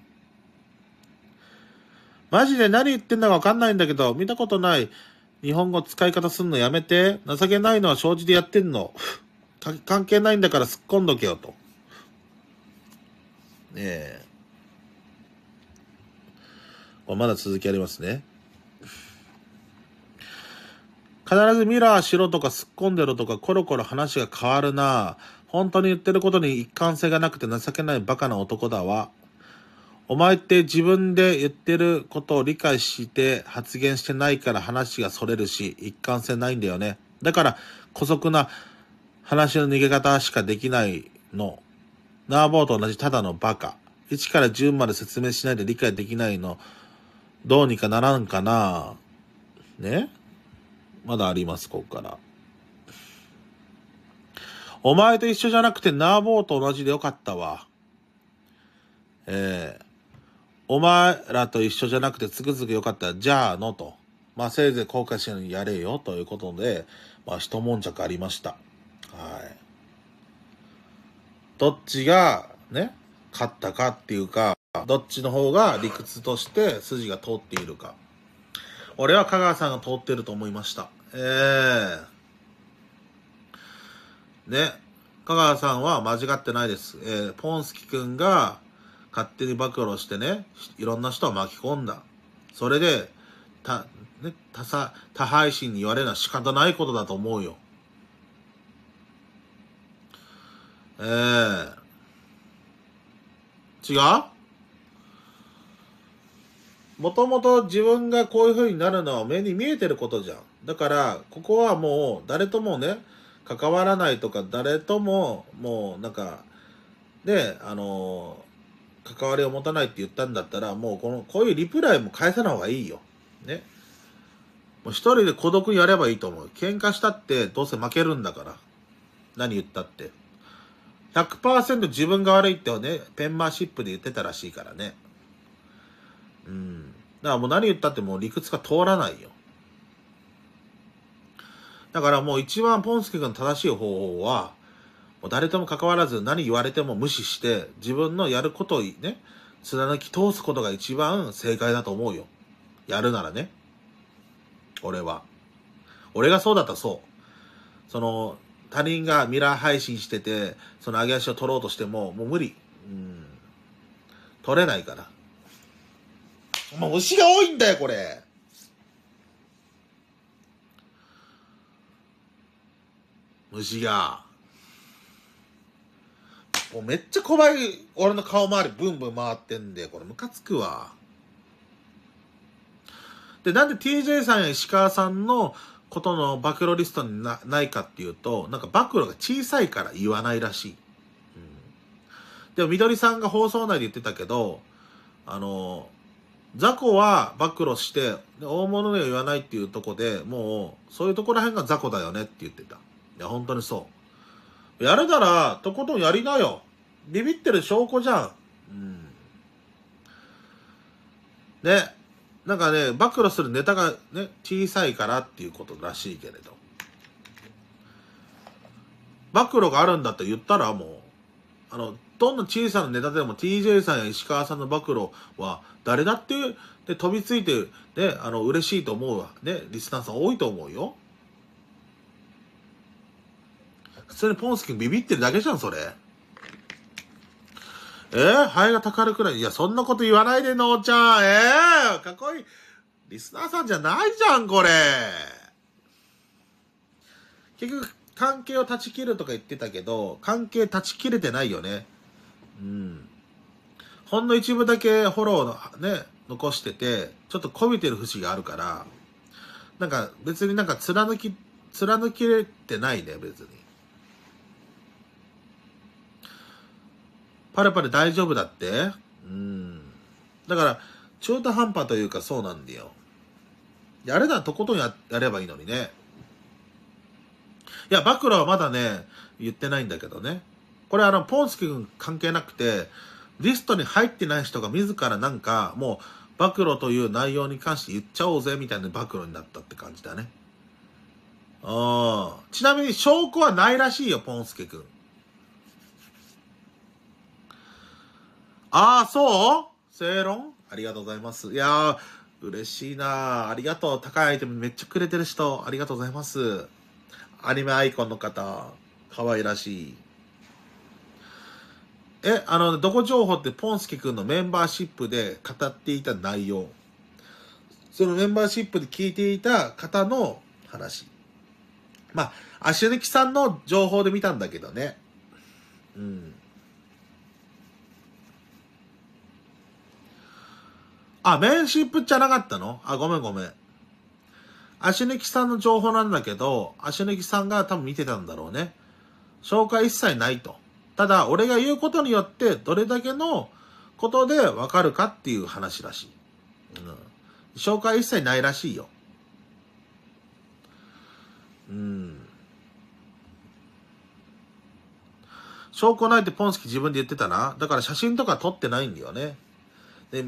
マジで何言ってんだかわかんないんだけど、見たことない日本語使い方すんのやめて。情けないのは承知でやってんの。関係ないんだからすっこんどけよと。ねえ。まだ続きありますね。必ずミラーしろとかすっこんでろとかコロコロ話が変わるな。本当に言ってることに一貫性がなくて情けないバカな男だわ。お前って自分で言ってることを理解して発言してないから話がそれるし、一貫性ないんだよね。だから姑息な話の逃げ方しかできないの。ナーボーと同じただのバカ。1から10まで説明しないで理解できないの。どうにかならんかな。ね？まだあります、ここから。お前と一緒じゃなくてナーボーと同じでよかったわ。お前らと一緒じゃなくてつくづくよかったらじゃあのと。まあせいぜい後悔しないようにやれよということで、まあ一悶着ありました。はい。どっちがね、勝ったかっていうか、どっちの方が理屈として筋が通っているか。俺は香川さんが通ってると思いました。ね。香川さんは間違ってないです。ポンスキ君が勝手に暴露してね、いろんな人を巻き込んだ。それで、他配信に言われるのは仕方ないことだと思うよ。違う？もともと自分がこういう風になるのは目に見えてることじゃん。だから、ここはもう誰ともね、関わらないとか、誰とも、もうなんか、ね、関わりを持たないって言ったんだったら、もうこういうリプライも返さない方がいいよ。ね。もう一人で孤独にやればいいと思う。喧嘩したってどうせ負けるんだから。何言ったって。 100% 自分が悪いってね、ペンマーシップで言ってたらしいからね。だからもう何言ったってもう理屈が通らないよ。だからもう一番ポンスケ君の正しい方法は、もう誰とも関わらず何言われても無視して、自分のやることをね、貫き通すことが一番正解だと思うよ。やるならね。俺は。俺がそうだったらそう。他人がミラー配信してて、その上げ足を取ろうとしても、もう無理。取れないから。もう虫が多いんだよ、これ。虫が。もうめっちゃ小林、俺の顔周りブンブン回ってんで、これムカつくわ。で、なんで TJ さんや石川さんのことの暴露リストにないかっていうと、なんか暴露が小さいから言わないらしい。でも、みどりさんが放送内で言ってたけど、雑魚は暴露して、大物には言わないっていうとこで、もう、そういうとこら辺が雑魚だよねって言ってた。いや、本当にそう。やるなら、とことんやりなよ。ビビってる証拠じゃん。ね。なんかね、暴露するネタがね、小さいからっていうことらしいけれど。暴露があるんだって言ったらもう、どんな小さなネタでも TJ さんや石川さんの暴露は誰だってで飛びついて、ね、嬉しいと思うわ。ね、リスナーさん多いと思うよ。普通にポンスキンビビってるだけじゃん、それ。ハエがたかるくらい。いや、そんなこと言わないで、のーちゃん。かっこいい。リスナーさんじゃないじゃん、これ。結局、関係を断ち切るとか言ってたけど、関係断ち切れてないよね。ほんの一部だけフォローのね、残してて、ちょっとこびてる節があるから、なんか別になんか貫きれてないね、別に。パルパル大丈夫だって？だから、中途半端というかそうなんだよ。やれならとことんやればいいのにね。いや、暴露はまだね、言ってないんだけどね。これポンスケ君関係なくて、リストに入ってない人が自らなんか、もう、暴露という内容に関して言っちゃおうぜ、みたいな暴露になったって感じだね。ちなみに証拠はないらしいよ、ポンスケ君。そう正論ありがとうございます。いやー、嬉しいなー。ありがとう。高いアイテムめっちゃくれてる人、ありがとうございます。アニメアイコンの方、可愛らしい。どこ情報ってポンスケ君のメンバーシップで語っていた内容。そのメンバーシップで聞いていた方の話。まあ、足抜きさんの情報で見たんだけどね。メンシップじゃなかったの？ごめん。足抜きさんの情報なんだけど、足抜きさんが多分見てたんだろうね。紹介一切ないと。ただ、俺が言うことによって、どれだけのことでわかるかっていう話らしい。紹介一切ないらしいよ。証拠ないってポンスキ自分で言ってたな。だから写真とか撮ってないんだよね。で、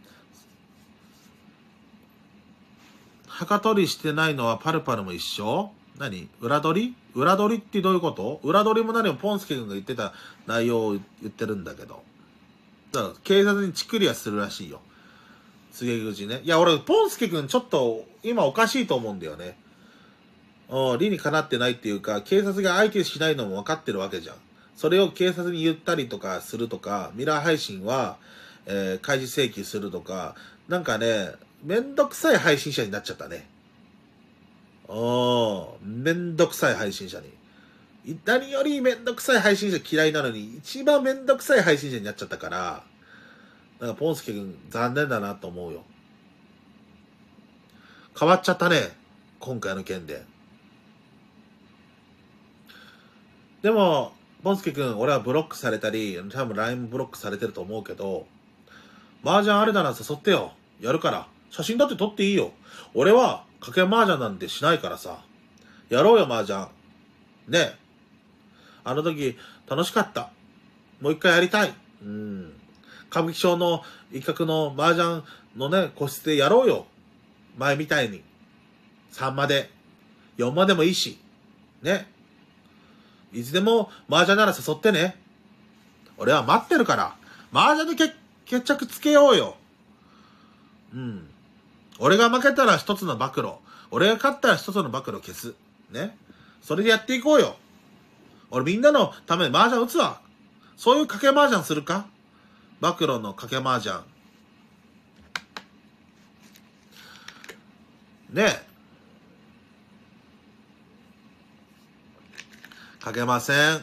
墓取りしてないのはパルパルも一緒？何？裏取りってどういうこと？裏取りも何もポンスケ君が言ってた内容を言ってるんだけど。だから警察にチクリはするらしいよ。告げ口ね。いや、俺、ポンスケ君ちょっと今おかしいと思うんだよね。理にかなってないっていうか、警察が相手しないのも分かってるわけじゃん。それを警察に言ったりとかするとか、ミラー配信は、開示請求するとか、なんかね、めんどくさい配信者になっちゃったね。めんどくさい配信者に。何よりめんどくさい配信者嫌いなのに、一番めんどくさい配信者になっちゃったから、なんかポンスケ君残念だなと思うよ。変わっちゃったね。今回の件で。でも、ポンスケ君、俺はブロックされたり、多分 LINE もブロックされてると思うけど、麻雀あれだな誘ってよ。やるから。写真だって撮っていいよ。俺は、賭け麻雀なんてしないからさ。やろうよ、麻雀。ね。 あの時楽しかった。もう一回やりたい。歌舞伎町の一角の麻雀のね、個室でやろうよ。前みたいに。3まで、4までもいいし。ね。いつでも麻雀なら誘ってね。俺は待ってるから。麻雀で決着つけようよ。俺が負けたら一つの暴露。俺が勝ったら一つの暴露を消す。ね。それでやっていこうよ。俺みんなのために麻雀打つわ。そういう賭け麻雀するか？暴露の賭け麻雀。ねえ。賭けません。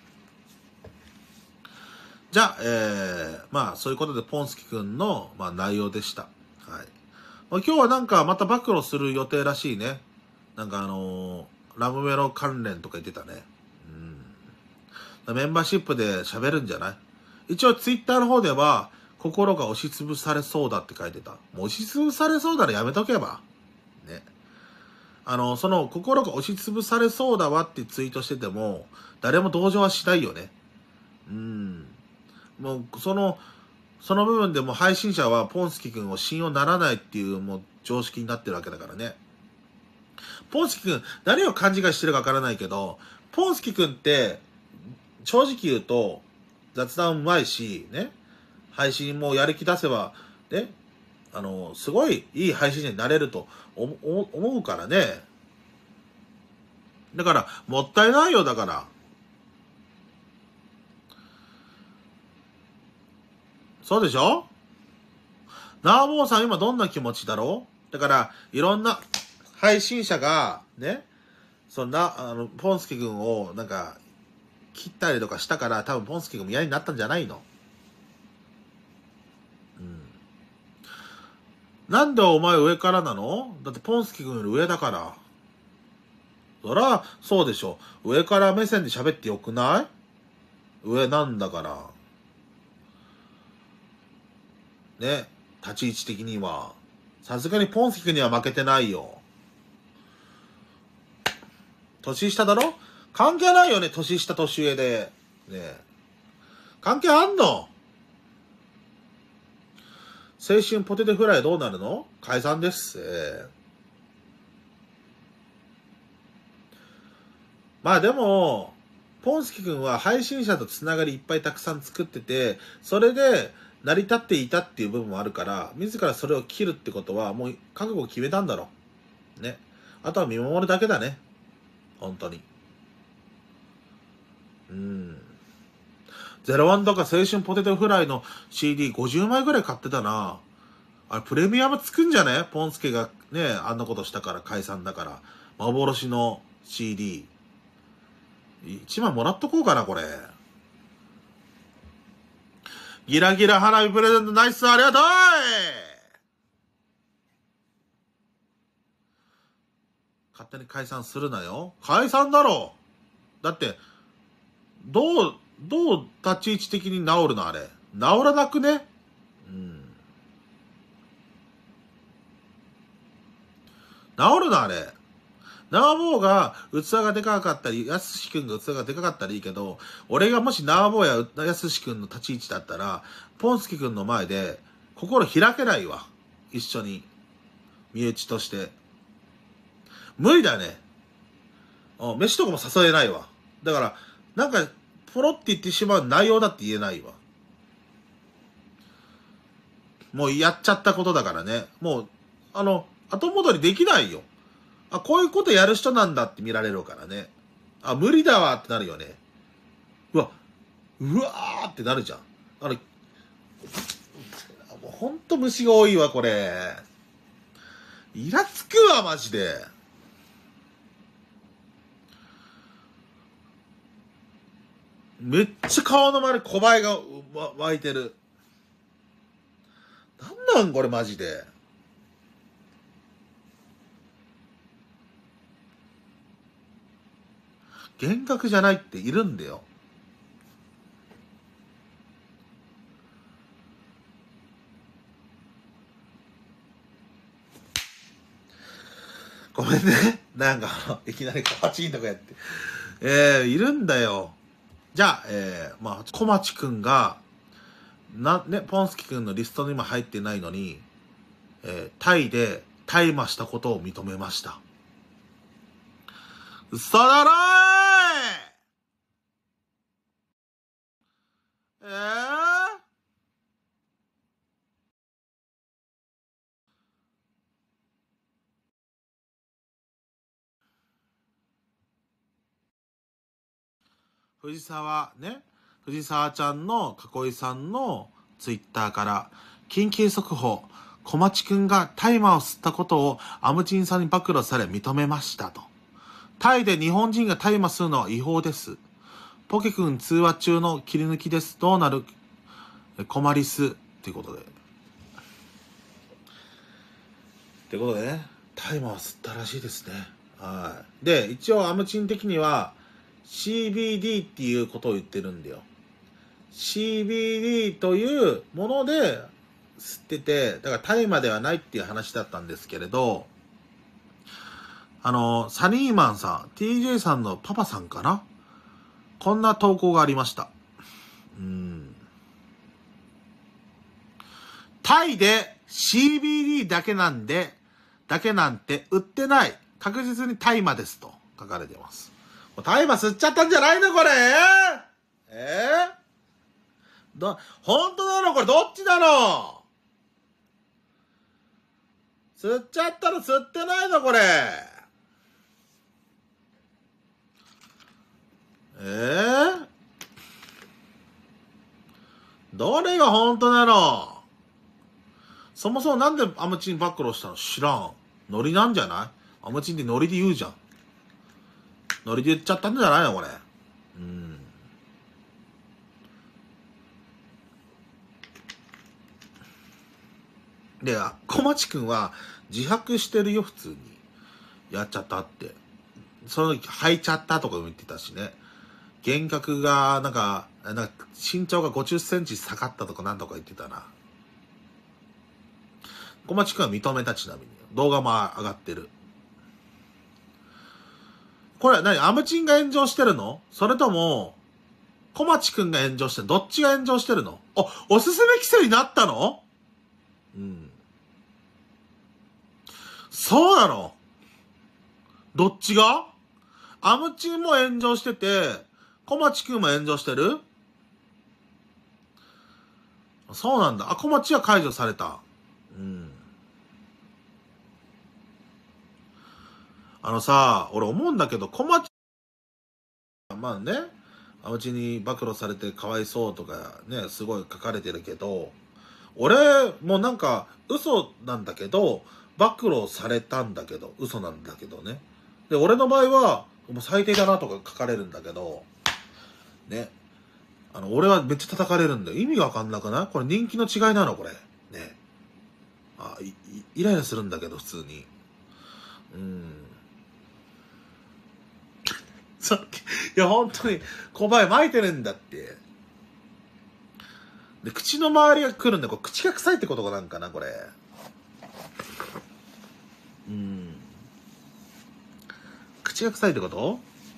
じゃあ、まあそういうことでポンスキ君の、まあ、内容でした。はい。まあ、今日はなんかまた暴露する予定らしいね。なんかラムメロ関連とか言ってたね。メンバーシップで喋るんじゃない？一応ツイッターの方では、心が押しつぶされそうだって書いてた。もう押しつぶされそうならやめとけば。ね。その心が押しつぶされそうだわってツイートしてても、誰も同情はしないよね。もう、その部分でも配信者はポンスキ君を信用ならないっていうもう常識になってるわけだからね。ポンスキ君、何を勘違いしてるかわからないけど、ポンスキ君って、正直言うと、雑談うまいし、ね、配信もやる気出せば、ね、すごいいい配信者になれると思うからね。だから、もったいないよ、だから。そうでしょ？ナーボーさん今どんな気持ちだろう？だから、いろんな配信者が、ね、ポンスケ君を、なんか、切ったりとかしたから、多分ポンスケ君も嫌になったんじゃないの？なんでお前上からなの？だってポンスケ君より上だから。そら、そうでしょ。上から目線で喋ってよくない？上なんだから。ね。立ち位置的には。さすがにポンスケ君には負けてないよ。年下だろ？関係ないよね、年下年上で。ね。関係あんの？青春ポテトフライどうなるの？解散です。まあでも、ポンスケ君は配信者とつながりいっぱいたくさん作ってて、それで成り立っていたっていう部分もあるから、自らそれを切るってことはもう覚悟を決めたんだろう。ね。あとは見守るだけだね。本当に。01とか青春ポテトフライの CD50 枚ぐらい買ってたな。あれプレミアムつくんじゃね？ポンスケがね、あんなことしたから解散だから。幻の CD。1枚もらっとこうかな、これ。ギラギラ花火プレゼントナイスありがとう！勝手に解散するなよ。解散だろう。だって、どう立ち位置的に治るのあれ。治らなくね？治るのあれ。ナーボーが器がでかかったり、やすしくんが器がでかかったらいいけど、俺がもしナーボーややすしくんの立ち位置だったら、ポンスケくんの前で心開けないわ。一緒に。身内として。無理だね。飯とかも誘えないわ。だから、なんか、ポロって言ってしまう内容だって言えないわ。もうやっちゃったことだからね。もう、後戻りできないよ。あ、こういうことやる人なんだって見られるからね。あ、無理だわってなるよね。うわーってなるじゃん。もうほんと虫が多いわ、これ。イラつくわ、マジで。めっちゃ顔の周り小バエが湧いてる。なんなんこれマジで。幻覚じゃないっているんだよ。ごめんね。なんかいきなりカパチンとかやって。いるんだよ。 じゃあ、まあ、小町くんが、ポンスキくんのリストにも入ってないのに、タイで大麻したことを認めました。嘘だろーい。藤沢ちゃんの囲いさんのツイッターから、緊急速報、小町くんが大麻を吸ったことをアムチンさんに暴露され認めましたと。タイで日本人が大麻吸うのは違法です。ポケくん通話中の切り抜きです。どうなる困りす。っていうことで。ってことでね、大麻を吸ったらしいですね。はい。で、一応アムチン的には CBD っていうことを言ってるんだよ。CBD というもので吸ってて、だから大麻ではないっていう話だったんですけれど、サニーマンさん、TJ さんのパパさんかな、こんな投稿がありました。タイで CBD だけなんて売ってない。確実に大麻ですと書かれてます。大麻吸っちゃったんじゃないのこれ。本当なのこれ、どっちなの。吸っちゃったの吸ってないのこれ。どれが本当なの。そもそもなんでアムチン暴露したの知らん。ノリなんじゃない。アムチンってノリで言うじゃん。ノリで言っちゃったんじゃないのこれ。で、小町くんは自白してるよ、普通に。やっちゃったって。その時履いちゃったとか言ってたしね。幻覚が、なんか身長が50センチ下がったとかなんとか言ってたな。小町くんは認めた、ちなみに。動画も上がってる。これ何、アムチンが炎上してるの、それとも、小町くんが炎上してる、どっちが炎上してるの。おすすめ規制になったの。そうなの。どっちが。アムチンも炎上してて、小町くんも炎上してる。そうなんだ。小町は解除された。俺思うんだけど、小町、まあね、アムチに暴露されてかわいそうとかね、すごい書かれてるけど、俺もなんか嘘なんだけど、暴露されたんだけど、嘘なんだけどね。で、俺の場合は、もう最低だなとか書かれるんだけど、ね。俺はめっちゃ叩かれるんだよ。意味がわかんなくない？これ人気の違いなのこれ。ね。イライラするんだけど、普通に。いや、本当に、小林巻いてるんだって。で、口の周りが来るんだよ。これ口が臭いってことなんかな、これ。口が臭いってこと？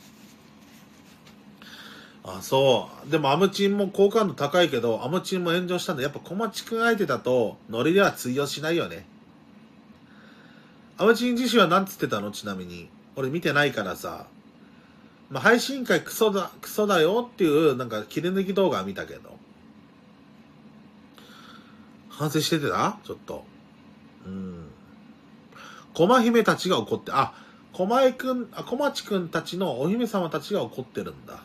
そう。でもアムチンも好感度高いけど、アムチンも炎上したんで、やっぱ小町くん相手だと、ノリでは通用しないよね。アムチン自身は何つってたの？ちなみに。俺見てないからさ。まあ、配信会クソだよっていう、なんか切り抜き動画見たけど。反省してた？ちょっと。駒姫たちが怒って、小町くんたちのお姫様たちが怒ってるんだ。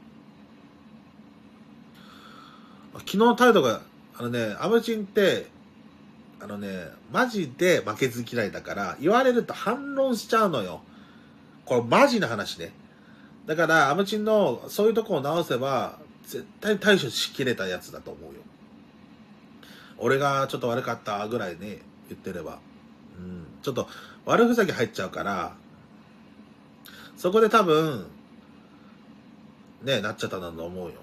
昨日の態度が、アムチンって、マジで負けず嫌いだから、言われると反論しちゃうのよ。これマジな話ね。だから、アムチンのそういうとこを直せば、絶対対処しきれたやつだと思うよ。俺がちょっと悪かったぐらいね、言ってれば。ちょっと悪ふざけ入っちゃうから、そこで多分、ね、なっちゃったんだと思うよ。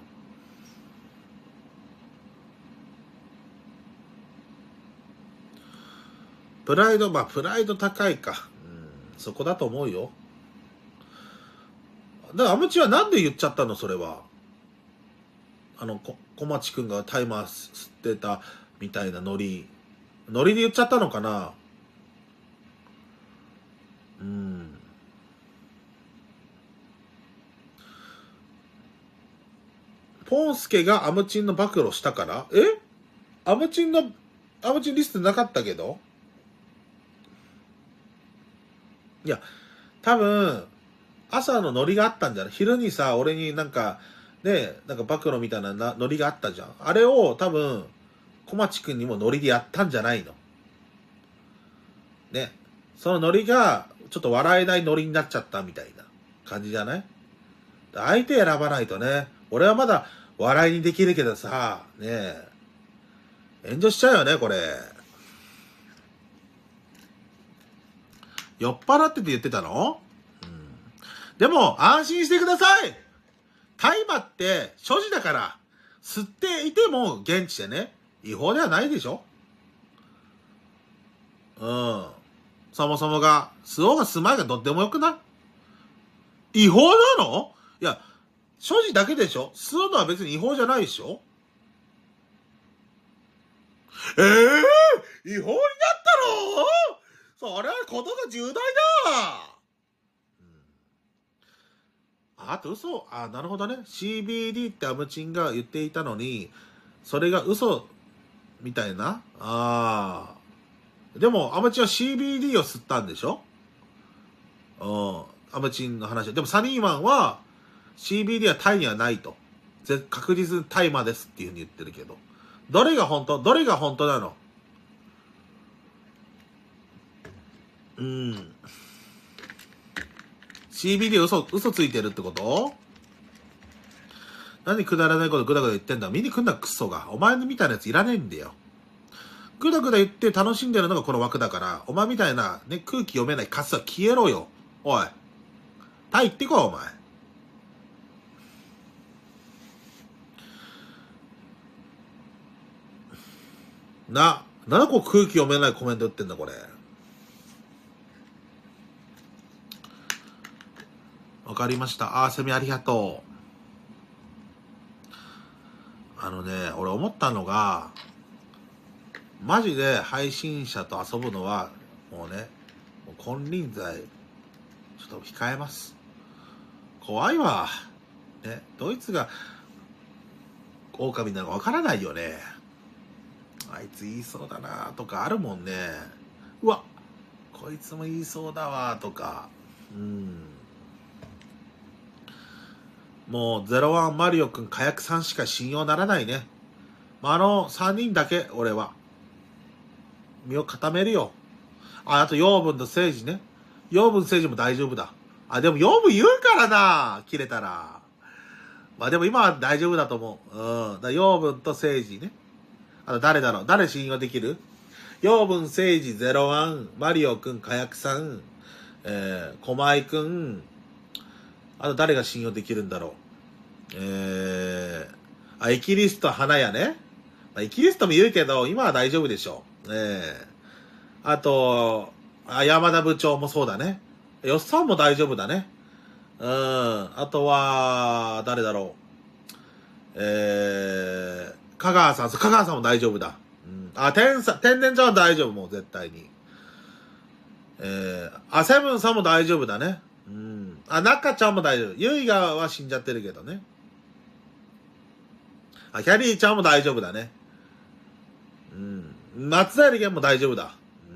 プライド高いか。そこだと思うよ。だからアムチはなんで言っちゃったのそれは。 小町くんがタイマー吸ってたみたいなノリで言っちゃったのかな。ポンスケがアムチンの暴露したから？アムチンリストなかったけど。いや、多分、朝のノリがあったんじゃない？昼にさ、俺になんか、ね、なんか暴露みたいなノリがあったじゃん。あれを多分、小町くんにもノリでやったんじゃないの。ね。そのノリが、ちょっと笑えないノリになっちゃったみたいな感じじゃない？相手選ばないとね。俺はまだ笑いにできるけどさ、ねえ。炎上しちゃうよね、これ。酔っ払ってて言ってたの？でも、安心してください。大麻って所持だから、吸っていても現地でね、違法ではないでしょ？そもそもが、吸おうが吸まいがどっでもよくない？違法なの？いや、所持だけでしょ？吸うのは別に違法じゃないでしょ？違法になったの？それはことが重大だ。あと嘘。なるほどね。CBD ってアムチンが言っていたのに、それが嘘みたいな。でも、アムチンは CBD を吸ったんでしょ？アムチンの話。でも、サニーマンは CBD はタイにはないと。確実に大麻ですっていうふうに言ってるけど。どれが本当なの？CBD 嘘ついてるってこと？何くだらないことぐだぐだ言ってんだ。見に来んなクソが。お前のみたいなやついらねえんだよ。ぐだぐだ言って楽しんでるのがこの枠だから、お前みたいなね、空気読めないカスは消えろよ。おい。タイ行ってこい、お前。なんでこう空気読めないコメント言ってんだ、これ。わかりました。セミありがとう。俺思ったのが、マジで配信者と遊ぶのは、もうね、金輪際、ちょっと控えます。怖いわ。ね、ドイツが、狼なのかわからないよね。あいつ言いそうだなとかあるもんね。うわ、こいつも言いそうだわとか。もう01マリオくん火薬さんしか信用ならないね。3人だけ俺は身を固めるよ。あと養分と政治ね。養分政治も大丈夫だ。でも養分言うからな、切れたら。でも今は大丈夫だと思う。養分と政治ね。誰だろう？誰信用できる？養分政治01、マリオくん、火薬さん、狛江くん、誰が信用できるんだろう？エキリスト花屋ね。エキリストも言うけど、今は大丈夫でしょ。あと、山田部長もそうだね。よっさんも大丈夫だね。あとは、誰だろう。香川さんも大丈夫だ。天然ちゃんは大丈夫、もう絶対に。セブンさんも大丈夫だね。中ちゃんも大丈夫。ゆいがは死んじゃってるけどね。キャリーちゃんも大丈夫だね。松平健も大丈夫だ。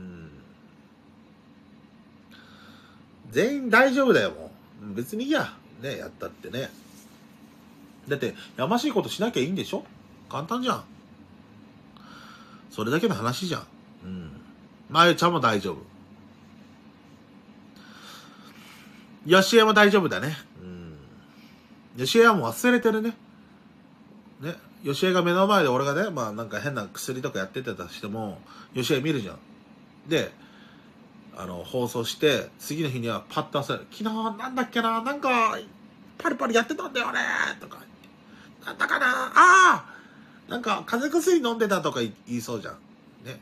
全員大丈夫だよ、もう。別にいいや。ね、やったってね。だって、やましいことしなきゃいいんでしょ？簡単じゃん。それだけの話じゃん。まゆちゃんも大丈夫。よしえも大丈夫だね。よしえはもう忘れてるね。ね。よしえが目の前で俺がね、なんか変な薬とかやってたとしても、よしえ見るじゃん。で、放送して、次の日にはパッと忘れる。昨日なんだっけな、なんか、パリパリやってたんだよねとか。なんだかななんか、風邪薬飲んでたとか言いそうじゃん。ね。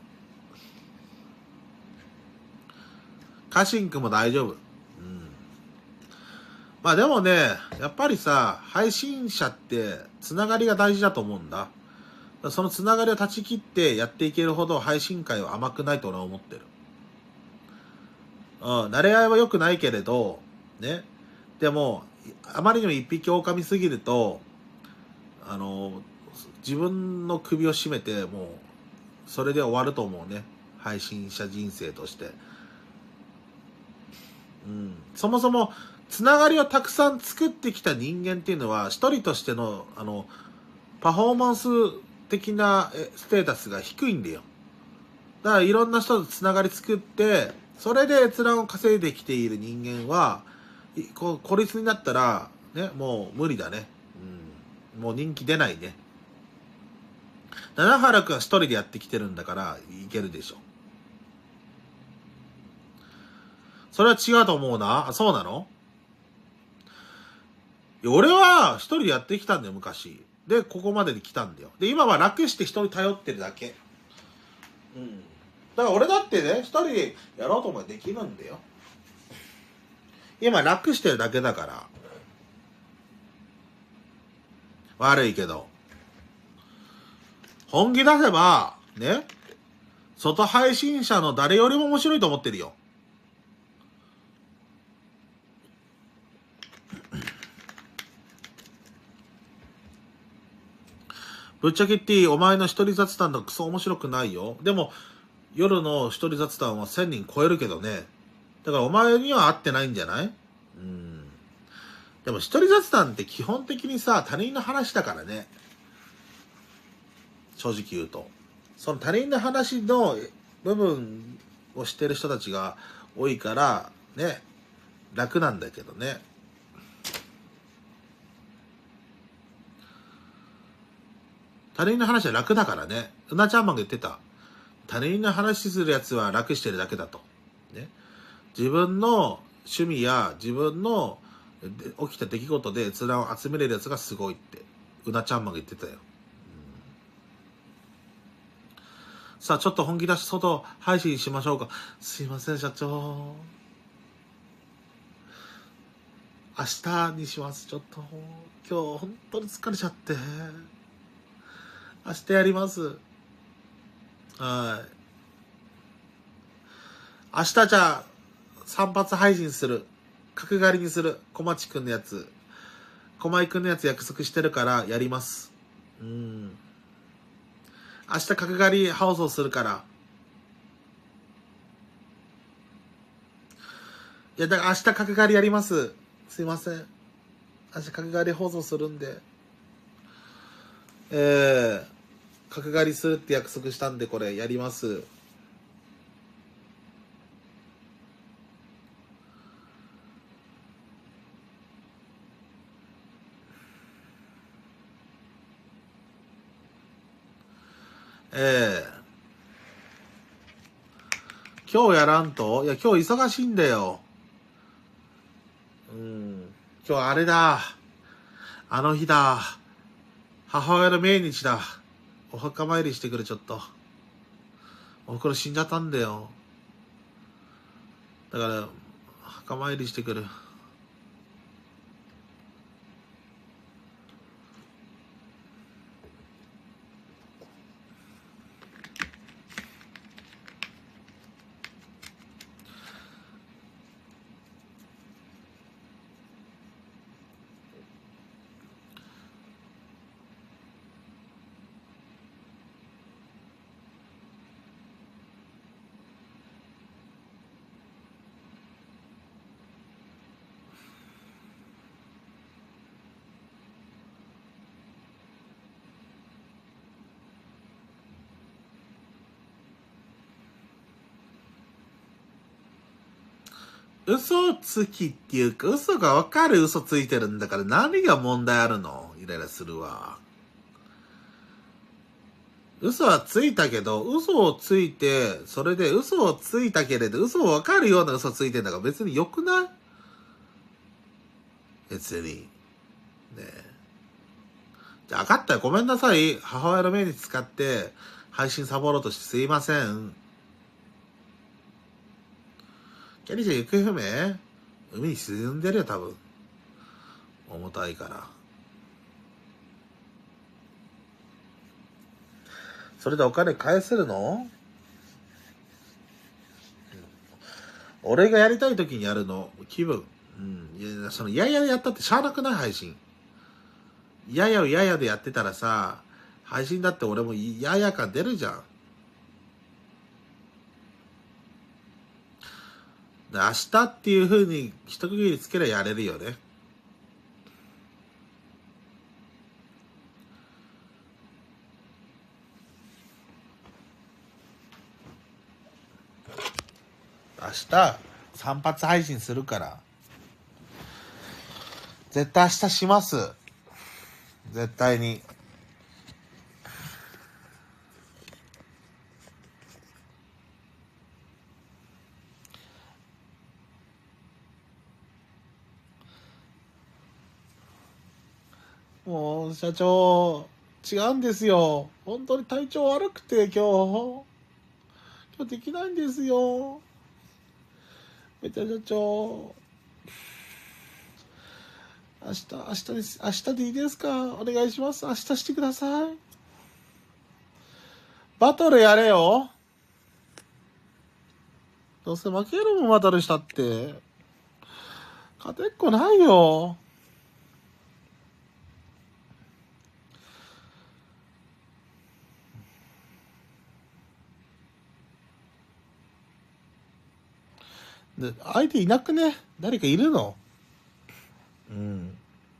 家臣くんも大丈夫。 まあでもね、やっぱりさ、配信者ってつながりが大事だと思うんだ。そのつながりを断ち切ってやっていけるほど配信界は甘くないと俺は思ってる。慣れ合いは良くないけれど、ね。でも、あまりにも一匹狼すぎると、自分の首を絞めて、もう、それで終わると思うね。配信者人生として。そもそも、つながりをたくさん作ってきた人間っていうのは、一人としての、パフォーマンス的なステータスが低いんだよ。だからいろんな人とつながり作って、それで閲覧を稼いできている人間は、孤立になったら、ね、もう無理だね。もう人気出ないね。七原くんは一人でやってきてるんだから、いけるでしょ。それは違うと思うな。そうなの？俺は一人でやってきたんだよ、昔。で、ここまでに来たんだよ。で、今は楽して人に頼ってるだけ。だから俺だってね、一人でやろうと思えばできるんだよ。今楽してるだけだから。悪いけど。本気出せば、ね、外配信者の誰よりも面白いと思ってるよ。ぶっちゃけ言っていい、お前の一人雑談のクソ面白くないよ。でも、夜の一人雑談は1000人超えるけどね。だからお前には合ってないんじゃない？でも一人雑談って基本的にさ、他人の話だからね。正直言うと。その他人の話の部分をしてる人たちが多いから、ね、楽なんだけどね。他人の話は楽だからね。うなちゃんマンが言ってた。他人の話するやつは楽してるだけだと。ね。自分の趣味や自分の起きた出来事で閲覧を集めれるやつがすごいって。うなちゃんマンが言ってたよ。さあ、ちょっと本気出し外配信しましょうか。すいません、社長。明日にします。ちょっと、今日本当に疲れちゃって。明日やります。はい。明日じゃあ、散髪配信する。角刈りにする。小町くんのやつ。小井くんのやつ約束してるからやります。明日角刈り放送するから。いや、だから明日角刈りやります。すいません。明日角刈り放送するんで。角刈りするって約束したんで、これやります。今日やらんと？いや、今日忙しいんだよ。今日あれだ。あの日だ。母親の命日だ。お墓参りしてくる、ちょっと。おふくろ死んじゃったんだよ。だから、墓参りしてくる。嘘つきっていうか、嘘がわかる嘘ついてるんだから何が問題あるの？イライラするわ。嘘はついたけど、嘘をついて、それで嘘をついたけれど、嘘をわかるような嘘ついてんだから別に良くない？別に。ねえ。じゃあ分かったよ。ごめんなさい。母親の命日使って配信サボろうとしてすいません。キャリーちゃん行方不明？海に沈んでるよ、多分。 重たいから。それでお金返せるの？俺がやりたい時にやるの、気分。いや、その、ややでやったってしゃあなくない？配信。ややをややでやってたらさ、配信だって俺もやや感出るじゃん。で、明日っていう風に一区切りつけりゃやれるよね。明日、散髪配信するから。絶対明日します。絶対に。もう、社長、違うんですよ。本当に体調悪くて今日できないんですよ。めちゃ社長。明日です。明日でいいですか？お願いします。明日してください。バトルやれよ。どうせ負けるもんバトルしたって。勝てっこないよ。で、相手いなくね？誰かいるの？うん。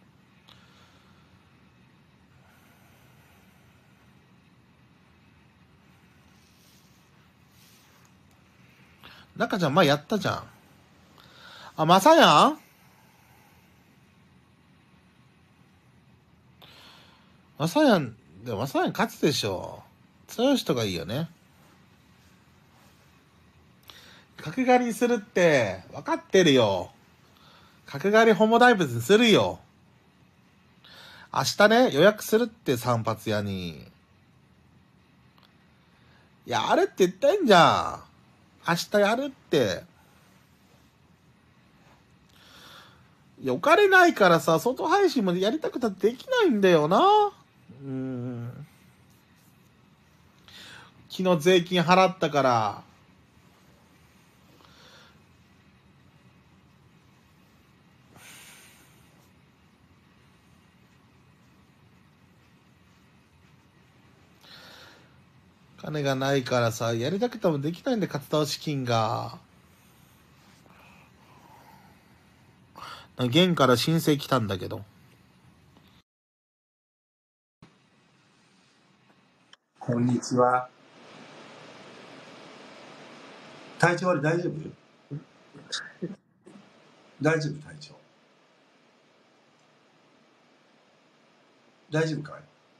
中ちゃん前やったじゃん。あ、まさやん？まさやん、でもまさやん勝つでしょ。強い人がいいよね。角刈りにするって、分かってるよ。角刈りホモ大仏にするよ。明日ね、予約するって散髪屋に。やるって言ってんじゃん。明日やるって。いや、お金ないからさ、外配信までやりたくたってできないんだよな。昨日税金払ったから。金がないからさ、やりたくてもできないんで、活動資金が。現から申請来たんだけど。 こんにちは。体調悪い？大丈夫？大丈夫？体調大丈夫かい？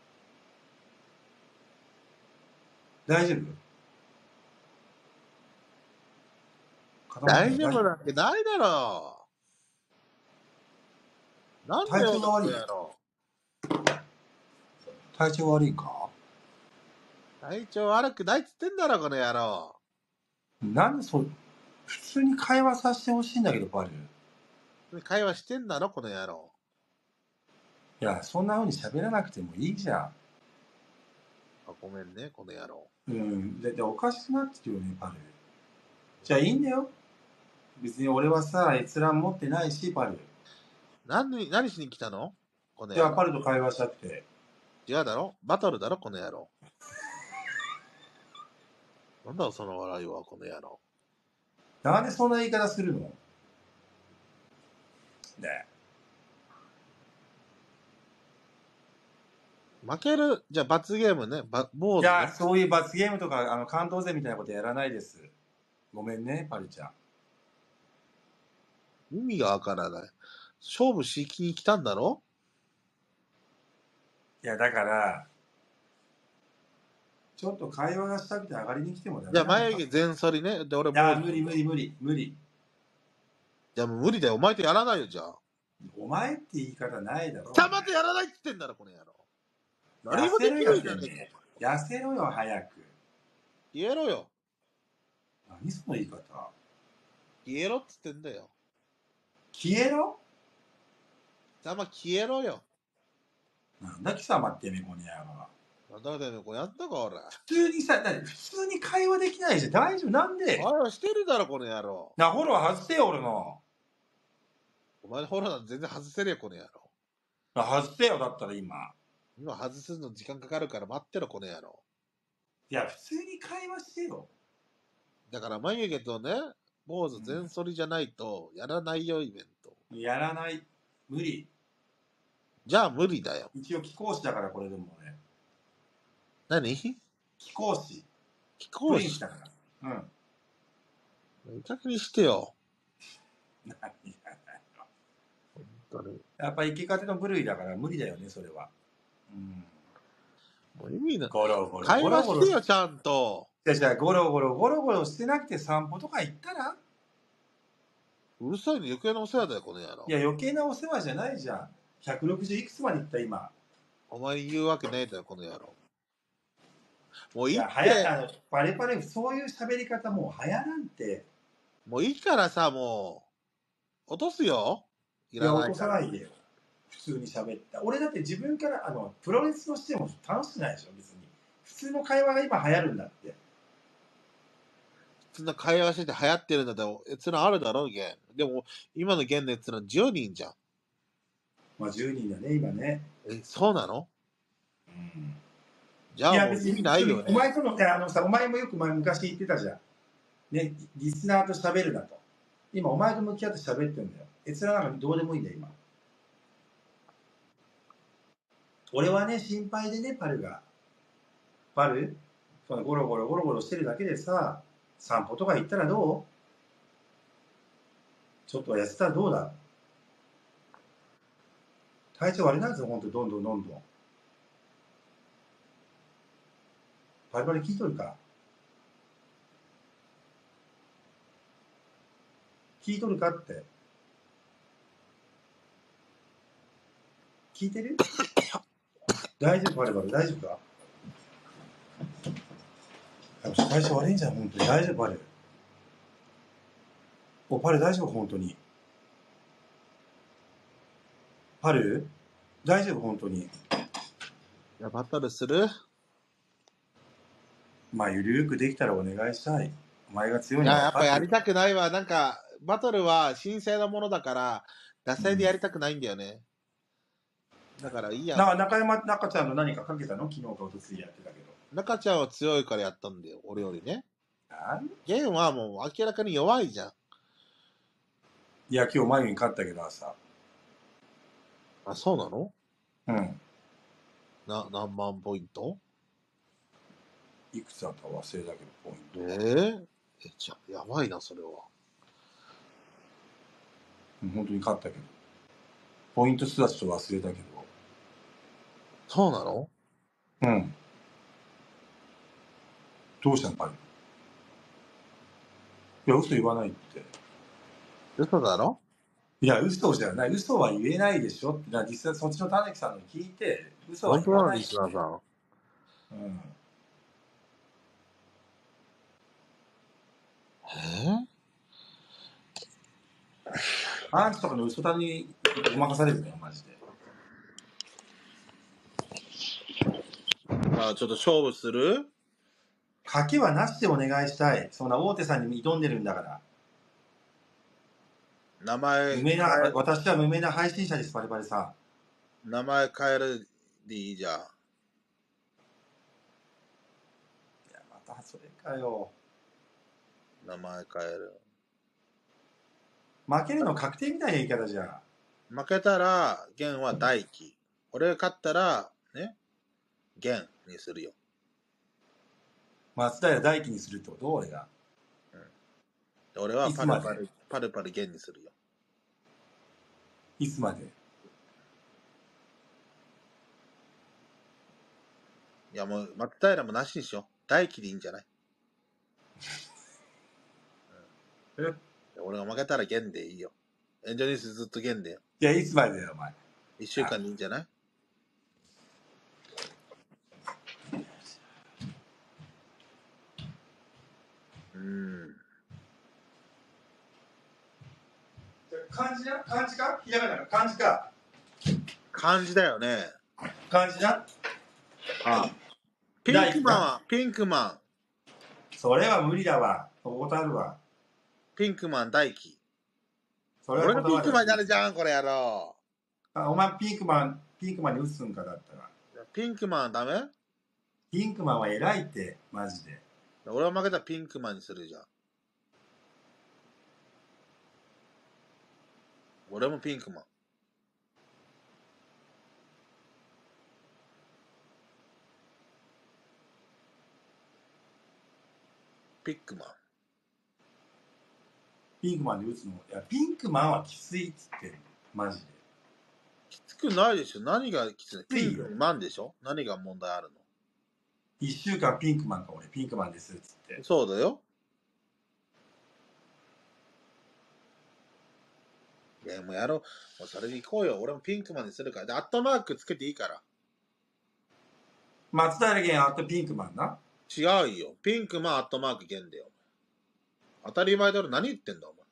大丈夫？ 大丈夫なわけないだろう。なんで体調が悪い？体調悪いか？ 体調悪くないっつってんだろ、この野郎。 なんで普通に会話させてほしいんだけど、バル。 会話してんだろ、この野郎。 いや、そんな風に喋らなくてもいいじゃん。 あ、ごめんね、この野郎。 でおかしくなってるよね、バル。じゃあいいんだよ。別に俺はさ、閲覧持ってないし、バル。 何しに来たの？この野郎。 じゃあバルと会話したくて。 違うだろ？バトルだろ、この野郎。なんだその笑いは、この野郎。 なんでそんな言い方するの？ねえ。 負ける、じゃあ罰ゲームね、坊主ね。 いや、そういう罰ゲームとか、関東勢みたいなことやらないです。ごめんね、パルちゃん。 意味がわからない。勝負しに来たんだろ？ いや、だから、ちょっと会話がしたくて上がりに来てもダメじゃあ眉毛全剃りね。で、俺も。 いや、無理。 じゃあもう無理だよ。お前とやらないよ、じゃあ。 お前って言い方ないだろ。 たまとやらないって言ってんだろ、この野郎。何もできないじゃねえか。 痩せろよ、早く。 消えろよ。 何その言い方。 消えろって言ってんだよ。 消えろ？ 貴様消えろよ。 なんだ貴様ってめこの野郎。 なんだてめえ、これやったか、俺。 普通にさ、普通に会話できないじゃん。大丈夫なんであれしてるだろ、この野郎。 フォロー外してよ、俺の。 お前のフォローなんて全然外せるよ、この野郎。 外してよ、だったら今。 今外すの時間かかるから待ってろ、この野郎。 いや、普通に会話してよ。 だから眉毛とね、坊主全剃りじゃないとやらないよ、イベント。 やらない。無理。 じゃあ無理だよ。 一応貴公子だからこれでもね。 何？ 貴公子。 貴公子だから。 委託にしてよ。 何が本当に。 やっぱ生き方の部類だから無理だよね、それは。 もう意味ない。 ゴロゴロ。 会話してよ、ちゃんと。 じゃあゴロゴロしてなくて散歩とか行ったら？ うるさいの余計なお世話だよ、この野郎。 いや、余計なお世話じゃないじゃん。160いくつまで行った今。 お前に言うわけないだよ、この野郎。もういいって。 バレバレ、そういう喋り方もう流行らんて。 もういいからさ、もう、落とすよ。 いや、落とさないでよ。普通に喋った。俺だって自分から、プロレスとしても楽しくないでしょ、別に。普通の会話が今流行るんだって。 普通の会話してて流行ってるんだったら、閲覧あるだろ、ゲン。でも、今のゲンの閲覧10人じゃん。 まあ10人だね、今ね。 そうなの？じゃあもう意味ないよね。 お前との、お前もよく昔言ってたじゃん。ね、リスナーと喋るなと。今、お前と向き合って喋ってるんだよ。閲覧なんかどうでもいいんだよ、今。俺はね、心配でね、パルが。パルそのゴロゴロしてるだけでさ、散歩とか行ったらどう？ちょっと痩せたらどうだ？体調悪いなんですよ、ほんと、どんどん。バリバリ聞いとるか？聞いとるかって。聞いてる？大丈夫、バリバリ、大丈夫か？体調悪いんじゃん、ほんとに。大丈夫、バレ。パル大丈夫、ほんとに。パル大丈夫、ほんとに。 バトルする？ まあ、ゆるーくできたらお願いしたい。お前が強いのはやっぱやりたくないわ。なんか、バトルは神聖なものだから、惰性でやりたくないんだよね。だからいいや。 中ちゃんの何かかけたの？昨日かおとついやってたけど。 中ちゃんは強いからやったんだよ、俺よりね。ゲンはもう明らかに弱いじゃん。 いや、今日眉に勝ったけど朝。 あ、そうなの？ うん。 何万ポイント？ いくつだったか忘れたけど、ポイント。 じゃやばいな、それは。 本当に勝ったけど。ポイント数はちょっと忘れたけど。 そうなの？ うん。どうしたの、パリ？いや、嘘言わないって。 嘘だろ？ いや、嘘じゃない。嘘は言えないでしょって。実際そっちのたぬきさんの聞いて、嘘は言わないって。 本当なの、リスナーさん。 うん。アンチとかの嘘たにごまかされるね、マジで。 ちょっと勝負する？ 賭けはなしでお願いしたい。そんな大手さんに挑んでるんだから。私は無名な配信者です、パリパリさん。名前変えるでいいじゃん。いや、またそれかよ。 名前変える。 負けるの確定みたいな言い方じゃん。 負けたら、ゲンは大輝。俺が勝ったら、ね、ゲンにするよ。 松平大輝にするってこと？俺が。 俺はパルパルゲンにするよ。 いつまで？ いやもう、松平もなしにしよう。大輝でいいんじゃない？俺が負けたらゲンでいいよ。エンジョニスずっとゲンでよ。 いや、いつまでだよ、お前。 1週間でいいんじゃない？ 漢字か？ひらがなか？漢字か。 感じだよね。 感じだ。 あ、ピンクマンは、ピンクマン。 それは無理だわ。断るわ。 ピンクマン大輝。 それは俺のピンクマンになる。 るじゃん、これやろあ、お前ピンクマンに打つんかだったら。 ピンクマンダメ？ ピンクマンは偉いって、マジで。 俺は負けたらピンクマンにするじゃん。俺もピンクマン。ピックマン。 ピンクマンで打つの。いや、ピンクマンはきついっつってる。マジで。 きつくないでしょ。何がきついの？ピンクマンでしょ。何が問題あるの ？1週間ピンクマンか、俺。ピンクマンですっつって。 そうだよ。いや、もうやろう。もうそれで行こうよ。俺もピンクマンにするから。で、アットマークつけていいから。 松平健あとピンクマンな。 違うよ。ピンクマンアットマーク限だよ。当たり前だろ。何言ってんだ、お前。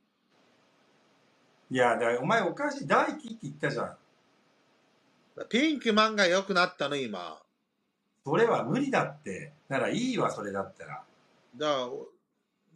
いや、だからお前おかしい。大輝って言ったじゃん。 ピンクマンが良くなったの、今。 それは無理だって。ならいいわ、それだったら。 だから、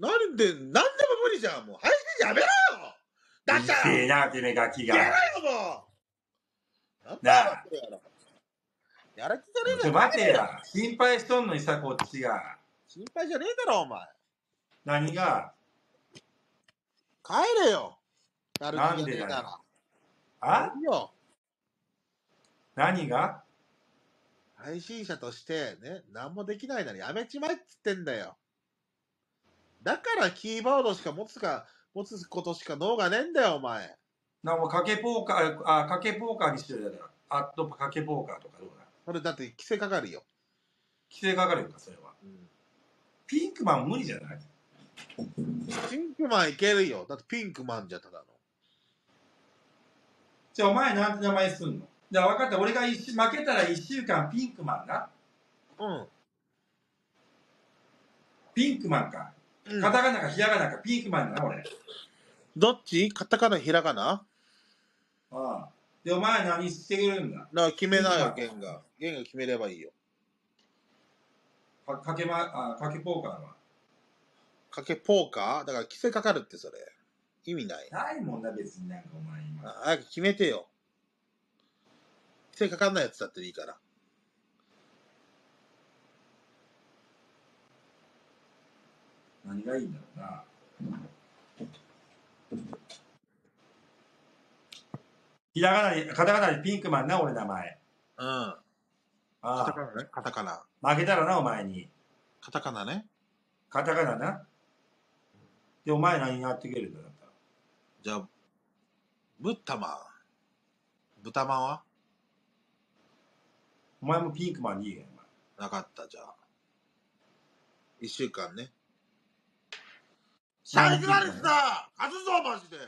なんでも無理じゃん。もう配信やめろよ。だったら。 うるせえな、てめえガキが。 やめろよ、もう。 なあ。 やる気じゃねえちょ、待てや。心配しとんのにさ、こっちが。 心配じゃねえだろ、お前。 何が？ 帰れよ。やる気じゃねえなら。 あ？ いいよ。 何が？ 配信者としてね、何もできないならやめちまえっつってんだよ。だからキーボードしか持つことしか脳がねえんだよ、お前。 なんか賭けポーカー、賭けポーカーにしてるだろ。アット賭けポーカーとかどうだ？ これだって規制かかるよ。 規制かかるよか、それは。ピンクマン無理じゃない？ ピンクマンいけるよ。だってピンクマンじゃただの。 じゃあお前なんて名前すんの？じゃあ分かった。俺が負けたら1週間ピンクマンな。 うん。 ピンクマンか。カタカナかひらがなかピンクマンだな、俺。 どっち？カタカナひらがな？ ああ。で、お前何してくれるんだ？ だから決めなよ、ゲンが。ゲンが決めればいいよ。 賭けポーカーは？ 賭けポーカー？だから規制かかるってそれ。意味ない。 ないもんな、別になんかお前今。 早く決めてよ。規制かかんないやつだっていいから。 何がいいんだろうな。ひらがなに、カタカナにピンクマンな、俺名前。 うん。ああ。カタカナね。カタカナ。 負けたらな、お前に。 カタカナね。 カタカナな。で、お前何やってくれるんだったら。 じゃあ、ブッタマン。豚マンは？ お前もピンクマンにいいやん。 なかった、じゃあ。1週間ね。サイクラリスだ！勝つぞ、マジで！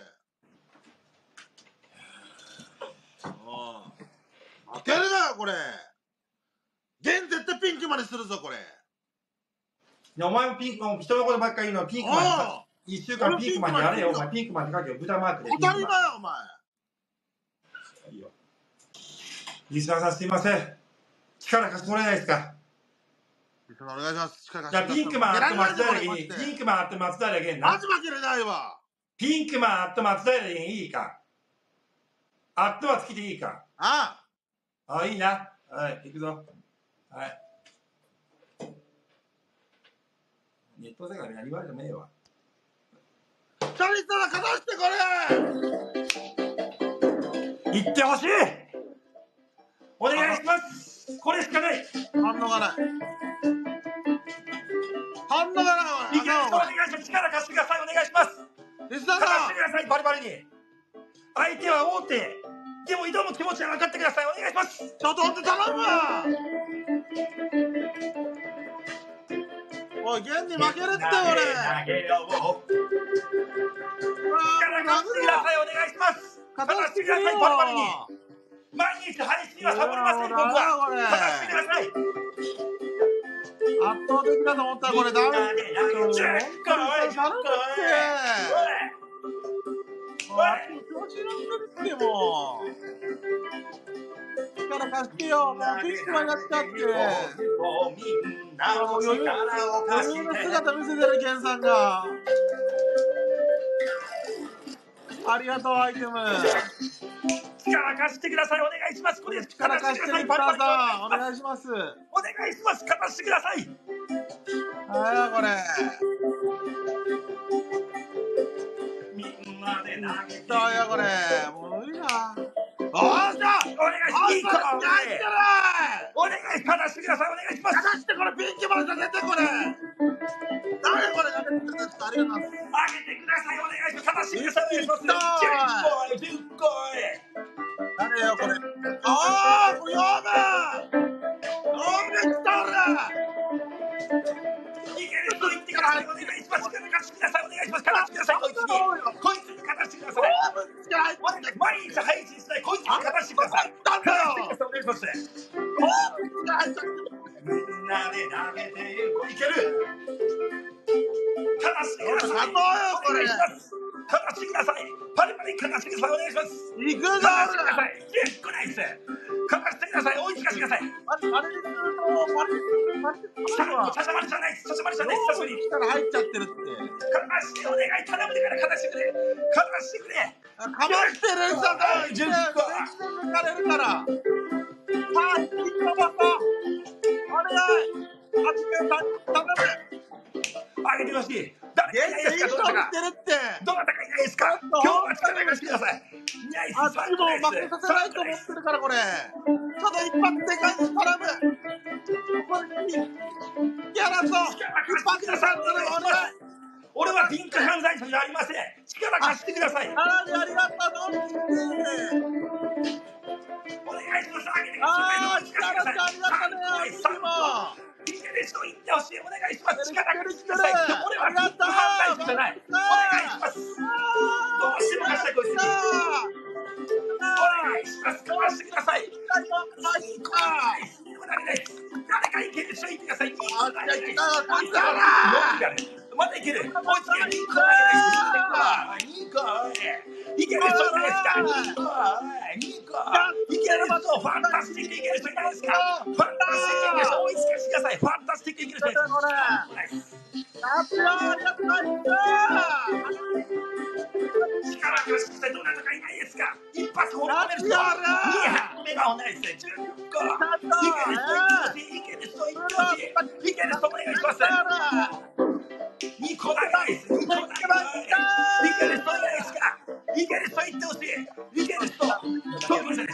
負けるなよ、これ！ゲン絶対ピンクマンにするぞ、これ！ いや、お前もピンクマン、人のことばっかり言うのはピンクマンに、1週間ピンクマンにやれよ、お前ピンクマンって書けよ、豚マークで。 当たり前よ、お前！ いいよ。リスナーさんすいません。力貸してもらえないですか？ お願いします。 じゃあピンクマンあって松平健、ピンクマンあって松平健な。 マジ負けれないわ。 ピンクマンあって松平健いいか？あってはつきでいいか？ ああ。いいな。はい、行くぞ。はい。ネット世界で何言われてもええわ。 チャリスタだ、かざしてこれ！ 行ってほしい！お願いします！これしかない！ 反応がない。反応がない、 いきなりお願いします！力貸してください！お願いします！ リスナー貸さんしてください！バリバリに！相手は大手！でも挑む気持ちは分かってください！お願いします！ ちょっと待って頼むわ！おい、現に負けるって俺！ 投げよう！力貸してください！お願いします！貸してください！バリバリに！毎日配信はサボりません僕は！貸してください！ 圧倒的だと思ったらこれダメだよ。 10回！ 頼むって！おい！調子乗ってるってもう。 力貸してよ。もうピンクマンになっちゃって。 みんなの力を貸して。 余裕の姿見せてるケンさんが。ありがとう、アイテム。 力貸してください。お願いします。これ力貸してるパラさん、お願いします。 お願いします。貸してください。 あやこれ。 みんなで投げて。 あやこれ。もう無理だ。おーしゃ。 お願いします。お願いします。貸してください。お願いします。 貸してこれピンクマンさせてこれ。誰これ。ありがとうございます。 あげてください。お願いします。貸してください。お願いします。10個。 誰よこれ。ああ、これ読め来た俺。 いけると言ってください。お願いします。貸してください。お願いします。貸してください。こいつに貸してください。毎日配信しない。こいつに貸してください。 なんだよ。 お願いします。みんなで投げていける。貸してください。 これ。 貸してください。パリパリ貸してください。お願いします。 行くぞ貸してください。10個ないです。貸してください。おいしかしてください。 あれシャシャマリじゃないです。シャシャマリじゃないです。久しぶり。 力入っちゃってるって。 貸してお願い。頼むから貸してくれ。貸してくれ。 かまってる人だ。 10個。 抜かれるから。さあ、ピンクバカ。お願い。あっちから頼む。 あげてほしい。誰かいないですか。どなたかいないですか。今日は力貸してください。 あっちも負けさせないと思ってるからこれ。ただ一発でかいに頼む。これにやらそう。一発でさんとお願い。 俺はピンク犯罪者じゃありません。力貸してください。 ありがとう。 お願いします。あげてくだあさい。 力ちゃんありがとうね。 いける人言ってほしい。お願いします。力貸してください。俺はありがとう。 犯罪者じゃない。お願いします。どうしても貸してこいつに。お願いします。貸してください。誰かいける人言ってください。まだいける。もう一回2個いける人いないですか。2個いける人。ファンタスティックいける人いないですか。ファンタスティックいける人追いつかしてください。ファンタスティックいける人いないですか。力貸してどなたかいないですか。一発ほどめる人。2発目がおないです。10個いける人いける人いける人お願いします。2個だけないです。2個だけない。いける人いないですか。いける人言ってほしい。いける人トップです。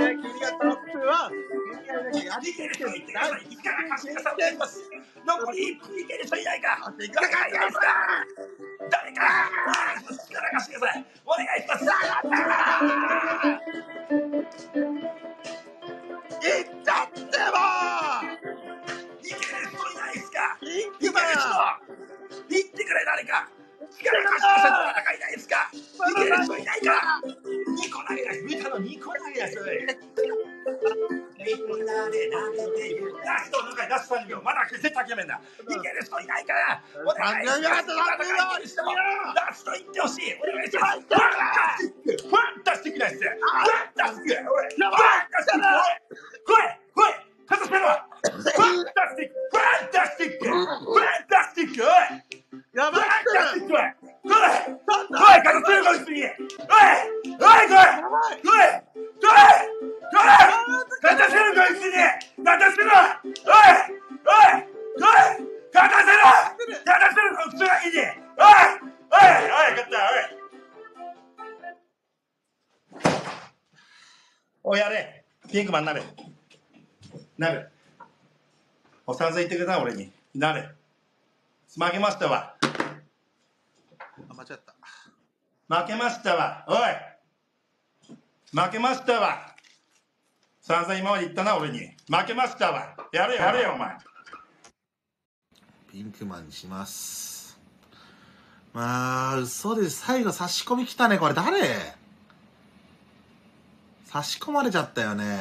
いける人言ってください。力貸してください。お願いします。残り1分いける人いないか。誰かいないですか。誰か力貸してください。お願いします。 いっちゃってもいける人いないですか。 ピンいける人言ってくれ。誰か力貸してください。誰かいないですか。いける人いないか。2個投げない。見たの2個投げない。みんなで投げている。ラストの中でラスト3秒。まだ絶対諦めんな。いける人いないから。お願いします。ラストいってほしい。お願いします。ファンタスティックです。ファンタスティック。ファンタスティック。来い。片付けろ。ファンタスティック。ファンタスティック。ファンタスティック。おい。 やばい。 来い。片付けろこいつに。おい。来い。片付けろこいつに。片付けろ。おい。片付けろこいつがいいね。おい。勝った。おいやれ。ピンクマンなれ。おさんず言ってくれた俺に。なれ。負けましたわ。 間違った。 負けましたわ。おい。負けましたわ。散々今まで言ったな俺に。負けましたわ。やれよお前。 ピンクマンにします。まあ嘘で最後差し込み来たね。これ誰？差し込まれちゃったよね。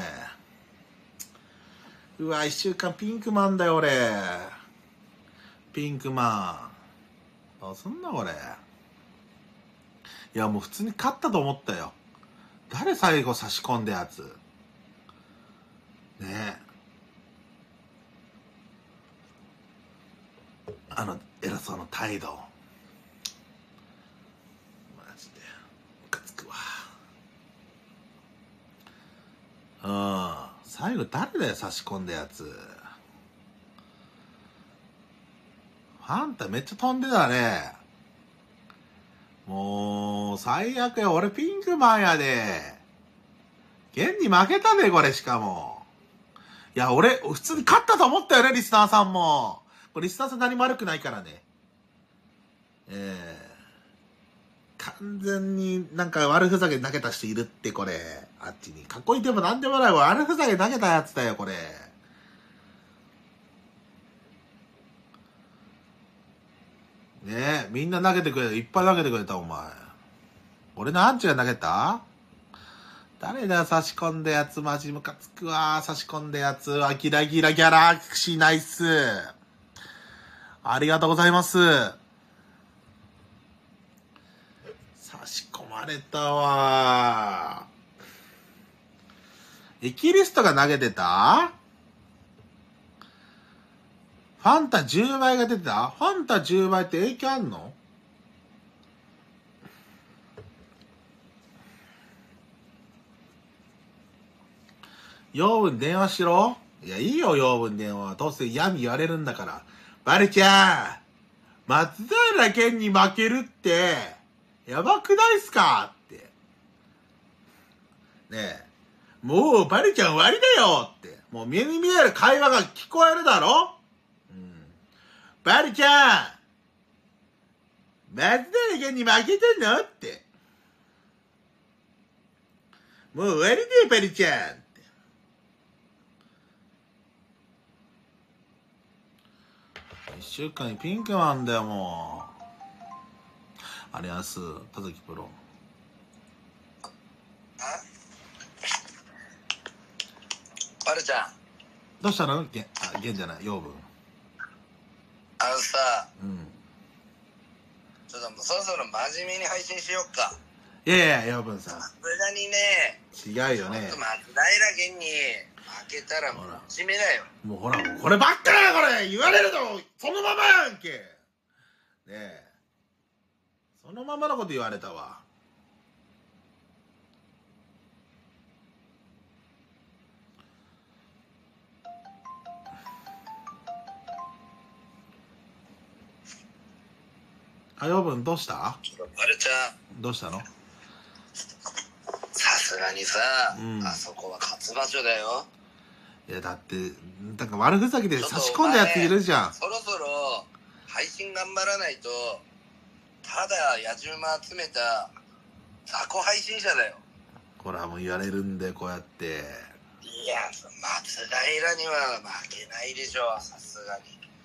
うわ、1週間ピンクマンだよ俺。ピンクマン。どうすんなこれ。いやもう普通に勝ったと思ったよ。誰最後差し込んだやつ。 ねえ。偉そうな態度。マジで。ムカつくわ。最後誰だよ、差し込んだやつ。ファンタめっちゃ飛んでたね。もう、最悪や。俺ピンクマンやで。現に負けたね、これしかも。いや、俺、普通に勝ったと思ったよね、リスナーさんも。これリスナーさん何も悪くないからね。完全になんか悪ふざけ投げた人いるって、これ。あっちに。かっこいいでもなんでもない。悪ふざけ投げたやつだよ、これ。ねえ、みんな投げてくれた。いっぱい投げてくれた、お前。俺のアンチが投げた？誰だよ、差し込んだやつ。マジムカつくわ。差し込んだやつ。ギラギラギャラクシーナイス。ありがとうございます。差し込まれたわ。エキリストが投げてた？ファンタ10倍が出てた？ファンタ10倍って影響あんの？養分電話しろ？いや、いいよ、養分電話は。どうせ闇言われるんだから。バルちゃん、松平健に負けるって、やばくないっすかって。ねえ、もうバルちゃん終わりだよって。もう目に見える会話が聞こえるだろ？バルちゃん、松平健に負けてんのって。もう終わりだよ、バルちゃん。1週間にピンクマンだよ、もう。ありがとうございます、田崎プロ。 バルちゃん。 どうしたの？ゲンじゃない、養分。 さ、ちょっとそろそろ真面目に配信しよっか。 いやいや、養分さん。 さすがにね。 違うよね。 ちょっと松平健に負けたらもう締めだよ。 もうほら、こればっかだよ、これ言われると、そのままやんけ。ねえ。そのままのこと言われたわ。あ、養分どうした？ バルちゃん。どうしたの？ さすがにさ、あそこは勝つ場所だよ。 いや、だって、なんか悪ふざけで差し込んだやついるじゃん。 そろそろ配信頑張らないと、ただ野獣馬集めた雑魚配信者だよ。 ほら、もう言われるんで、こうやって。 いや、松平には負けないでしょ、さすがに。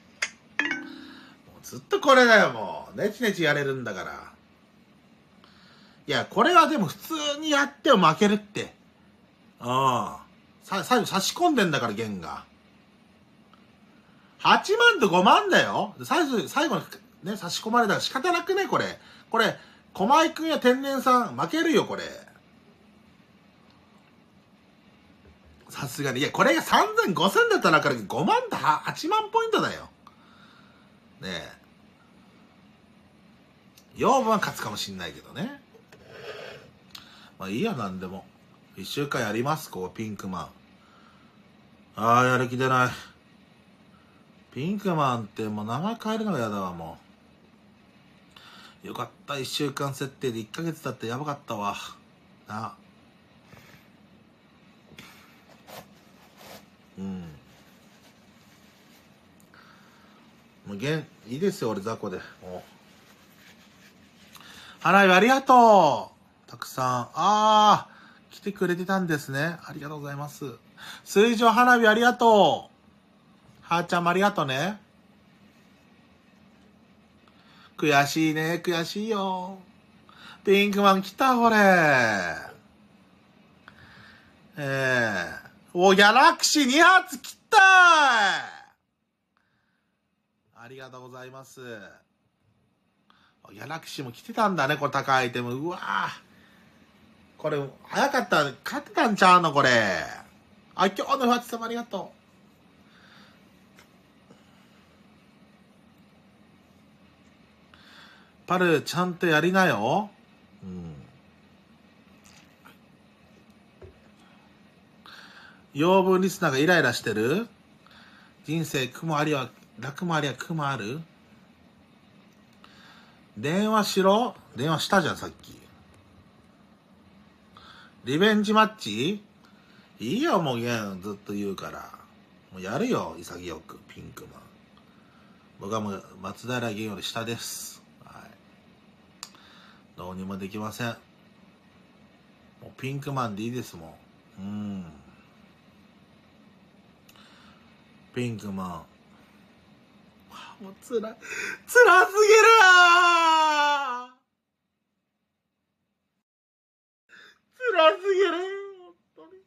ずっとこれだよ、もう。ネチネチやれるんだから。いや、これはでも普通にやっても負けるって。最後差し込んでんだから、弦が。8万と5万だよ。最後にね、差し込まれたら仕方なくね、これ。これ、駒井くんや天然さん、負けるよ、これ。さすがに。いや、これが3000、5000だったらから5万と8万ポイントだよ。ねえ。養分は勝つかもしんないけどね。まあいいや、なんでも。1週間やります、こう、ピンクマン。やる気出ない。ピンクマンってもう名前変えるのが嫌だわ、もう。よかった、1週間設定で1ヶ月だってやばかったわ。な。もういいですよ、俺雑魚で。もう。花火ありがとう。たくさん。来てくれてたんですね。ありがとうございます。水上花火ありがとう。はーちゃんもありがとうね。悔しいね、悔しいよ。ピンクマン来た、これ。ギャラクシー2発来た。ありがとうございます。ギャラクシーも来てたんだね、これ高いアイテム。うわぁ。これ、早かったら勝ってたんちゃうの、これ。 あ、今日のファチ様ありがとう。パル、ちゃんとやりなよ。うん。養分リスナーがイライラしてる？人生、苦もありは、楽もありは苦もある？電話しろ？電話したじゃん、さっき。リベンジマッチ？いいよ、もうゲン、ずっと言うから。もうやるよ、潔く、ピンクマン。僕はもう、松平ゲンより下です。はい。どうにもできません。もうピンクマンでいいですもん。ピンクマン。もう辛すぎるー！辛すぎる、本当に。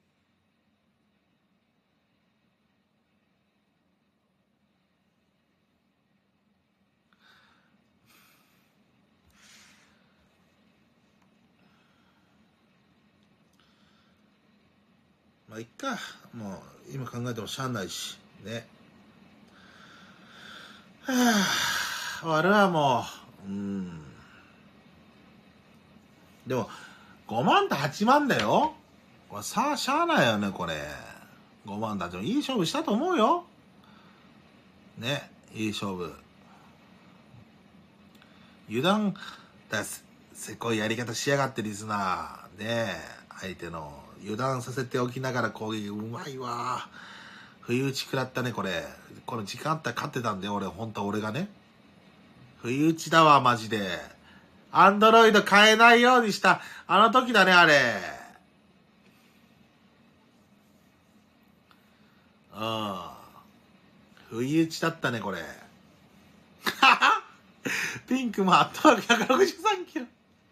まあ、いっか。もう、今考えてもしゃあないし。ね。はぁ、俺はもう、でも、5万と8万だよ。これさあ、しゃあないよね、これ。5万だっていい勝負したと思うよ。ね、いい勝負。油断だ、せこいやり方しやがってリスナー。ね、相手の油断させておきながら攻撃うまいわ。不意打ち食らったね、これ。この時間あったら勝ってたんだよ、本当は俺がね。不意打ちだわ、マジで。アンドロイド買えないようにした、あの時だね、あれ。不意打ちだったね、これ。ピンクもアットマーク163キロ。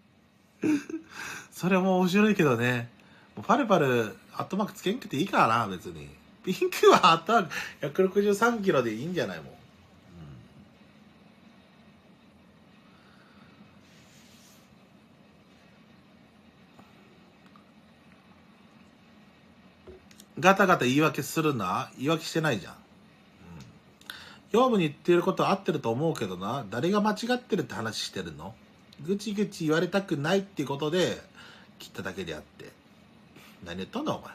それも面白いけどね。もうパルパル、アットマークつけんくていいからな、別に。ピンクはアットマーク163キロでいいんじゃないもん。ガタガタ言い訳するな。言い訳してないじゃん。養分に言ってることは合ってると思うけどな。誰が間違ってるって話してるの？ぐちぐち言われたくないっていうことで切っただけであって。何言ったんだお前。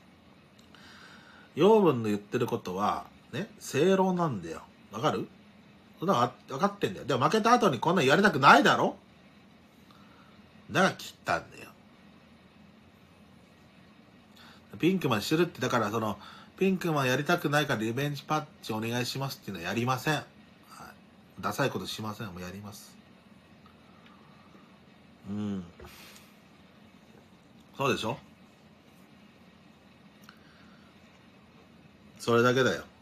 養分の言ってることはね、正論なんだよ。わかる？だから分かってんだよ。でも負けた後にこんな言われたくないだろ？だから切ったんだよ。ピンクマンしてるって、だからそのピンクマンやりたくないからリベンジパッチお願いしますっていうのはやりません。はい、ダサいことしません。もうやります。そうでしょ？それだけだよ。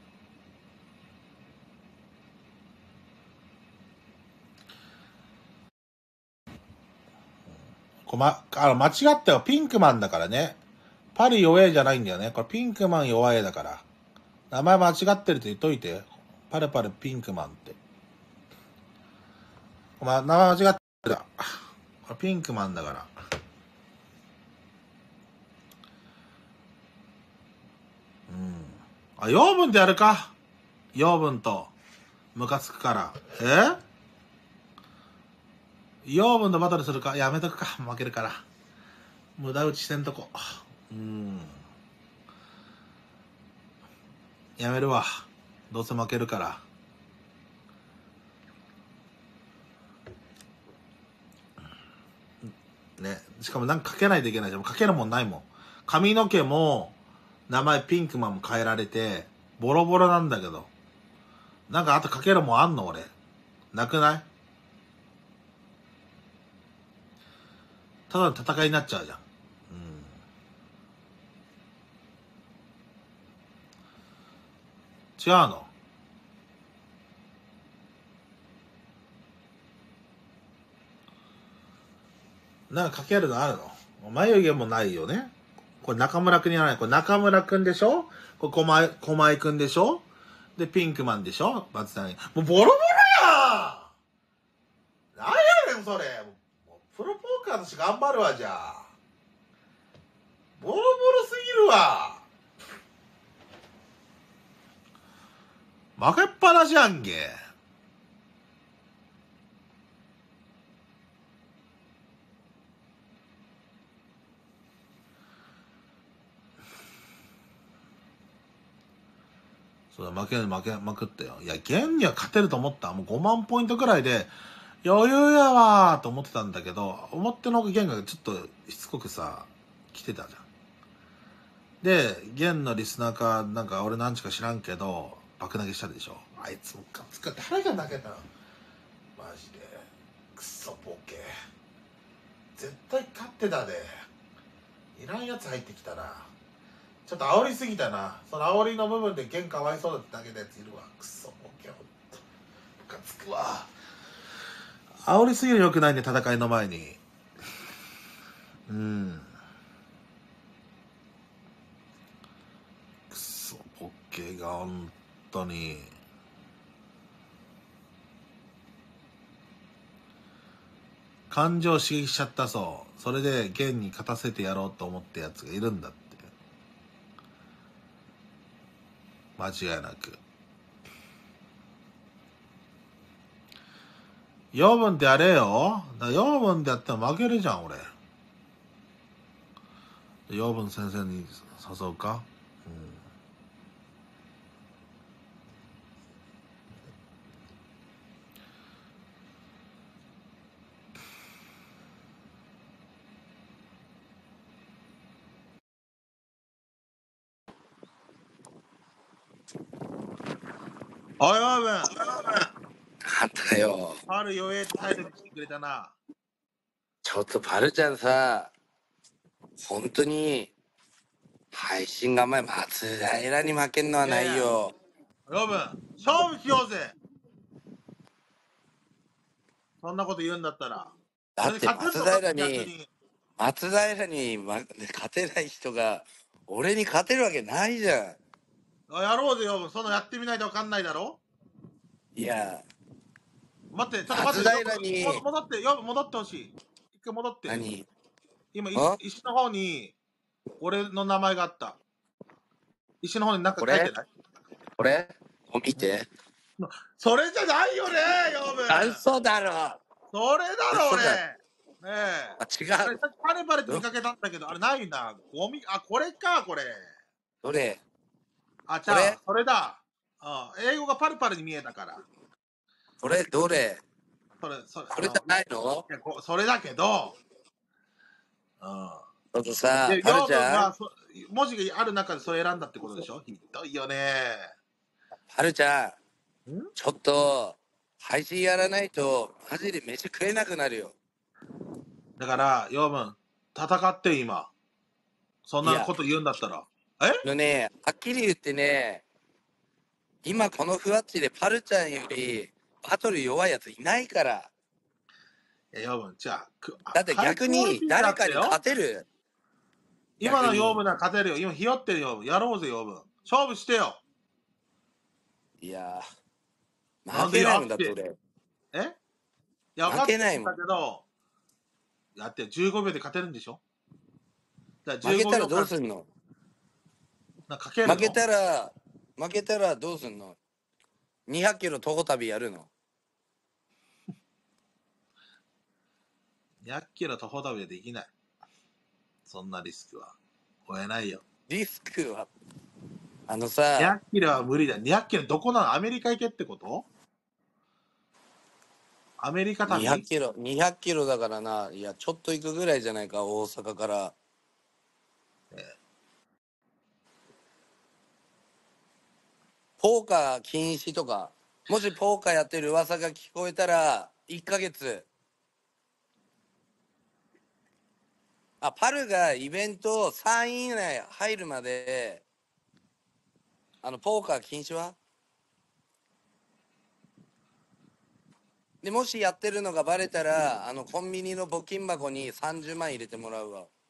間違ったよ。ピンクマンだからね。パリ弱えじゃないんだよね。これピンクマン弱えだから。名前間違ってるって言っといて。パルパルピンクマンって。お前、名前間違ってる。これピンクマンだから。あ、養分ってやるか。養分と。ムカつくから。養分とバトルするか。やめとくか。負けるから。無駄打ちしてんとこ。やめるわ。どうせ負けるから。ね。しかもなんかかけないといけないじゃん。かけるもんないもん。髪の毛も、名前ピンクマンも変えられて、ボロボロなんだけど。なんかあとかけるもんあんの俺。なくない？ただの戦いになっちゃうじゃん。違うの？なんかかけるのあるの？眉毛もないよね。これ中村くんにやらない。これ中村くんでしょ？これ狛江くんでしょ？で、ピンクマンでしょ？松谷。もうボロボロやん！何やねん、それ。もうプロポーカーとして頑張るわ、じゃあ。ボロボロすぎるわ。 負けっぱなしやんけ。そうだ、負けまくったよ。いや、現には勝てると思った。もう5万ポイントくらいで、余裕やわーと思ってたんだけど、思ってのほか現がちょっとしつこくさ、来てたじゃん。で、現のリスナーか、なんか俺何時か知らんけど、爆投げしたでしょ。あいつもかつか、誰が投げたのマジで。クソボケ。絶対勝ってたで。いらんやつ入ってきたな。ちょっと煽りすぎたな。その煽りの部分で現かわいそうだってだけのやついるわ。クソボケ、ほんと。ムカつくわ。煽りすぎるの良くないね、戦いの前に。うん。クソボケが本当に。感情刺激しちゃったそう。それで現に勝たせてやろうと思ったやつがいるんだって。間違いなく。養分でやれよ。養分でやったら負けるじゃん、俺。養分先生に誘うか。おい、養分。 あったよ。 パル弱えって態度にしてくれたな。 ちょっとパルちゃんさ、本当に配信が前松平に負けんのはないよ。 養分、勝負しようぜ。そんなこと言うんだったら。 だって松平に勝てない人が俺に勝てるわけないじゃん。 やろうぜ、養分。そのやってみないと分かんないだろ。 いや、 待って、ちょっと待って。 松平に戻って、養分戻ってほしい。一回戻って。 何？ 今、 あ？ 石の方に、俺の名前があった。石の方に何か書いてない？ これ見て。 それじゃないよね、養分。 嘘だろ。 それだろ、俺。ねえ。 あ、違あれ、 う。 さっきパレパレって見かけたんだけど、あれないな。ゴミ、あ、これか、これ。 どれ？ あ、じゃあ、それだ。英語がパレパレに見えたから。 これ、どれ？ それじゃないの？ いや、それだけど、 ちょっとさ、 で、 パルちゃん養分が文字がある中でそれ選んだってことでしょ。ひどいよね。 パルちゃん、ちょっと、配信やらないと、マジで飯食えなくなるよ。 だから、養分、戦って今。そんなこと言うんだったら。はっきり言ってね、今このふわっちでパルちゃんより、バトル弱いやついないから。 いや、養分、じゃあ、 だって逆に誰かに勝てる。 今の養分なら勝てるよ。今、ひよってるよ。やろうぜ、養分。勝負してよ。 いやー、負けないもんだって俺。 いや、負けないもんだけど、だって15秒で勝てるんでしょ。 負けたらどうすんの？負けたらどうすんの？200キロ徒歩旅やるの ？200キロ徒歩旅でできない。そんなリスクは。負えないよ。 リスクは、さ。 200キロは無理だ。200キロどこなの？アメリカ行けってこと？アメリカ旅 200キロだからな。いや、ちょっと行くぐらいじゃないか、大阪から。ポーカー禁止とか、もしポーカーやってる噂が聞こえたら、1ヶ月。パルがイベント3位以内入るまで、ポーカー禁止は？で、もしやってるのがバレたら、コンビニの募金箱に30万入れてもらうわ。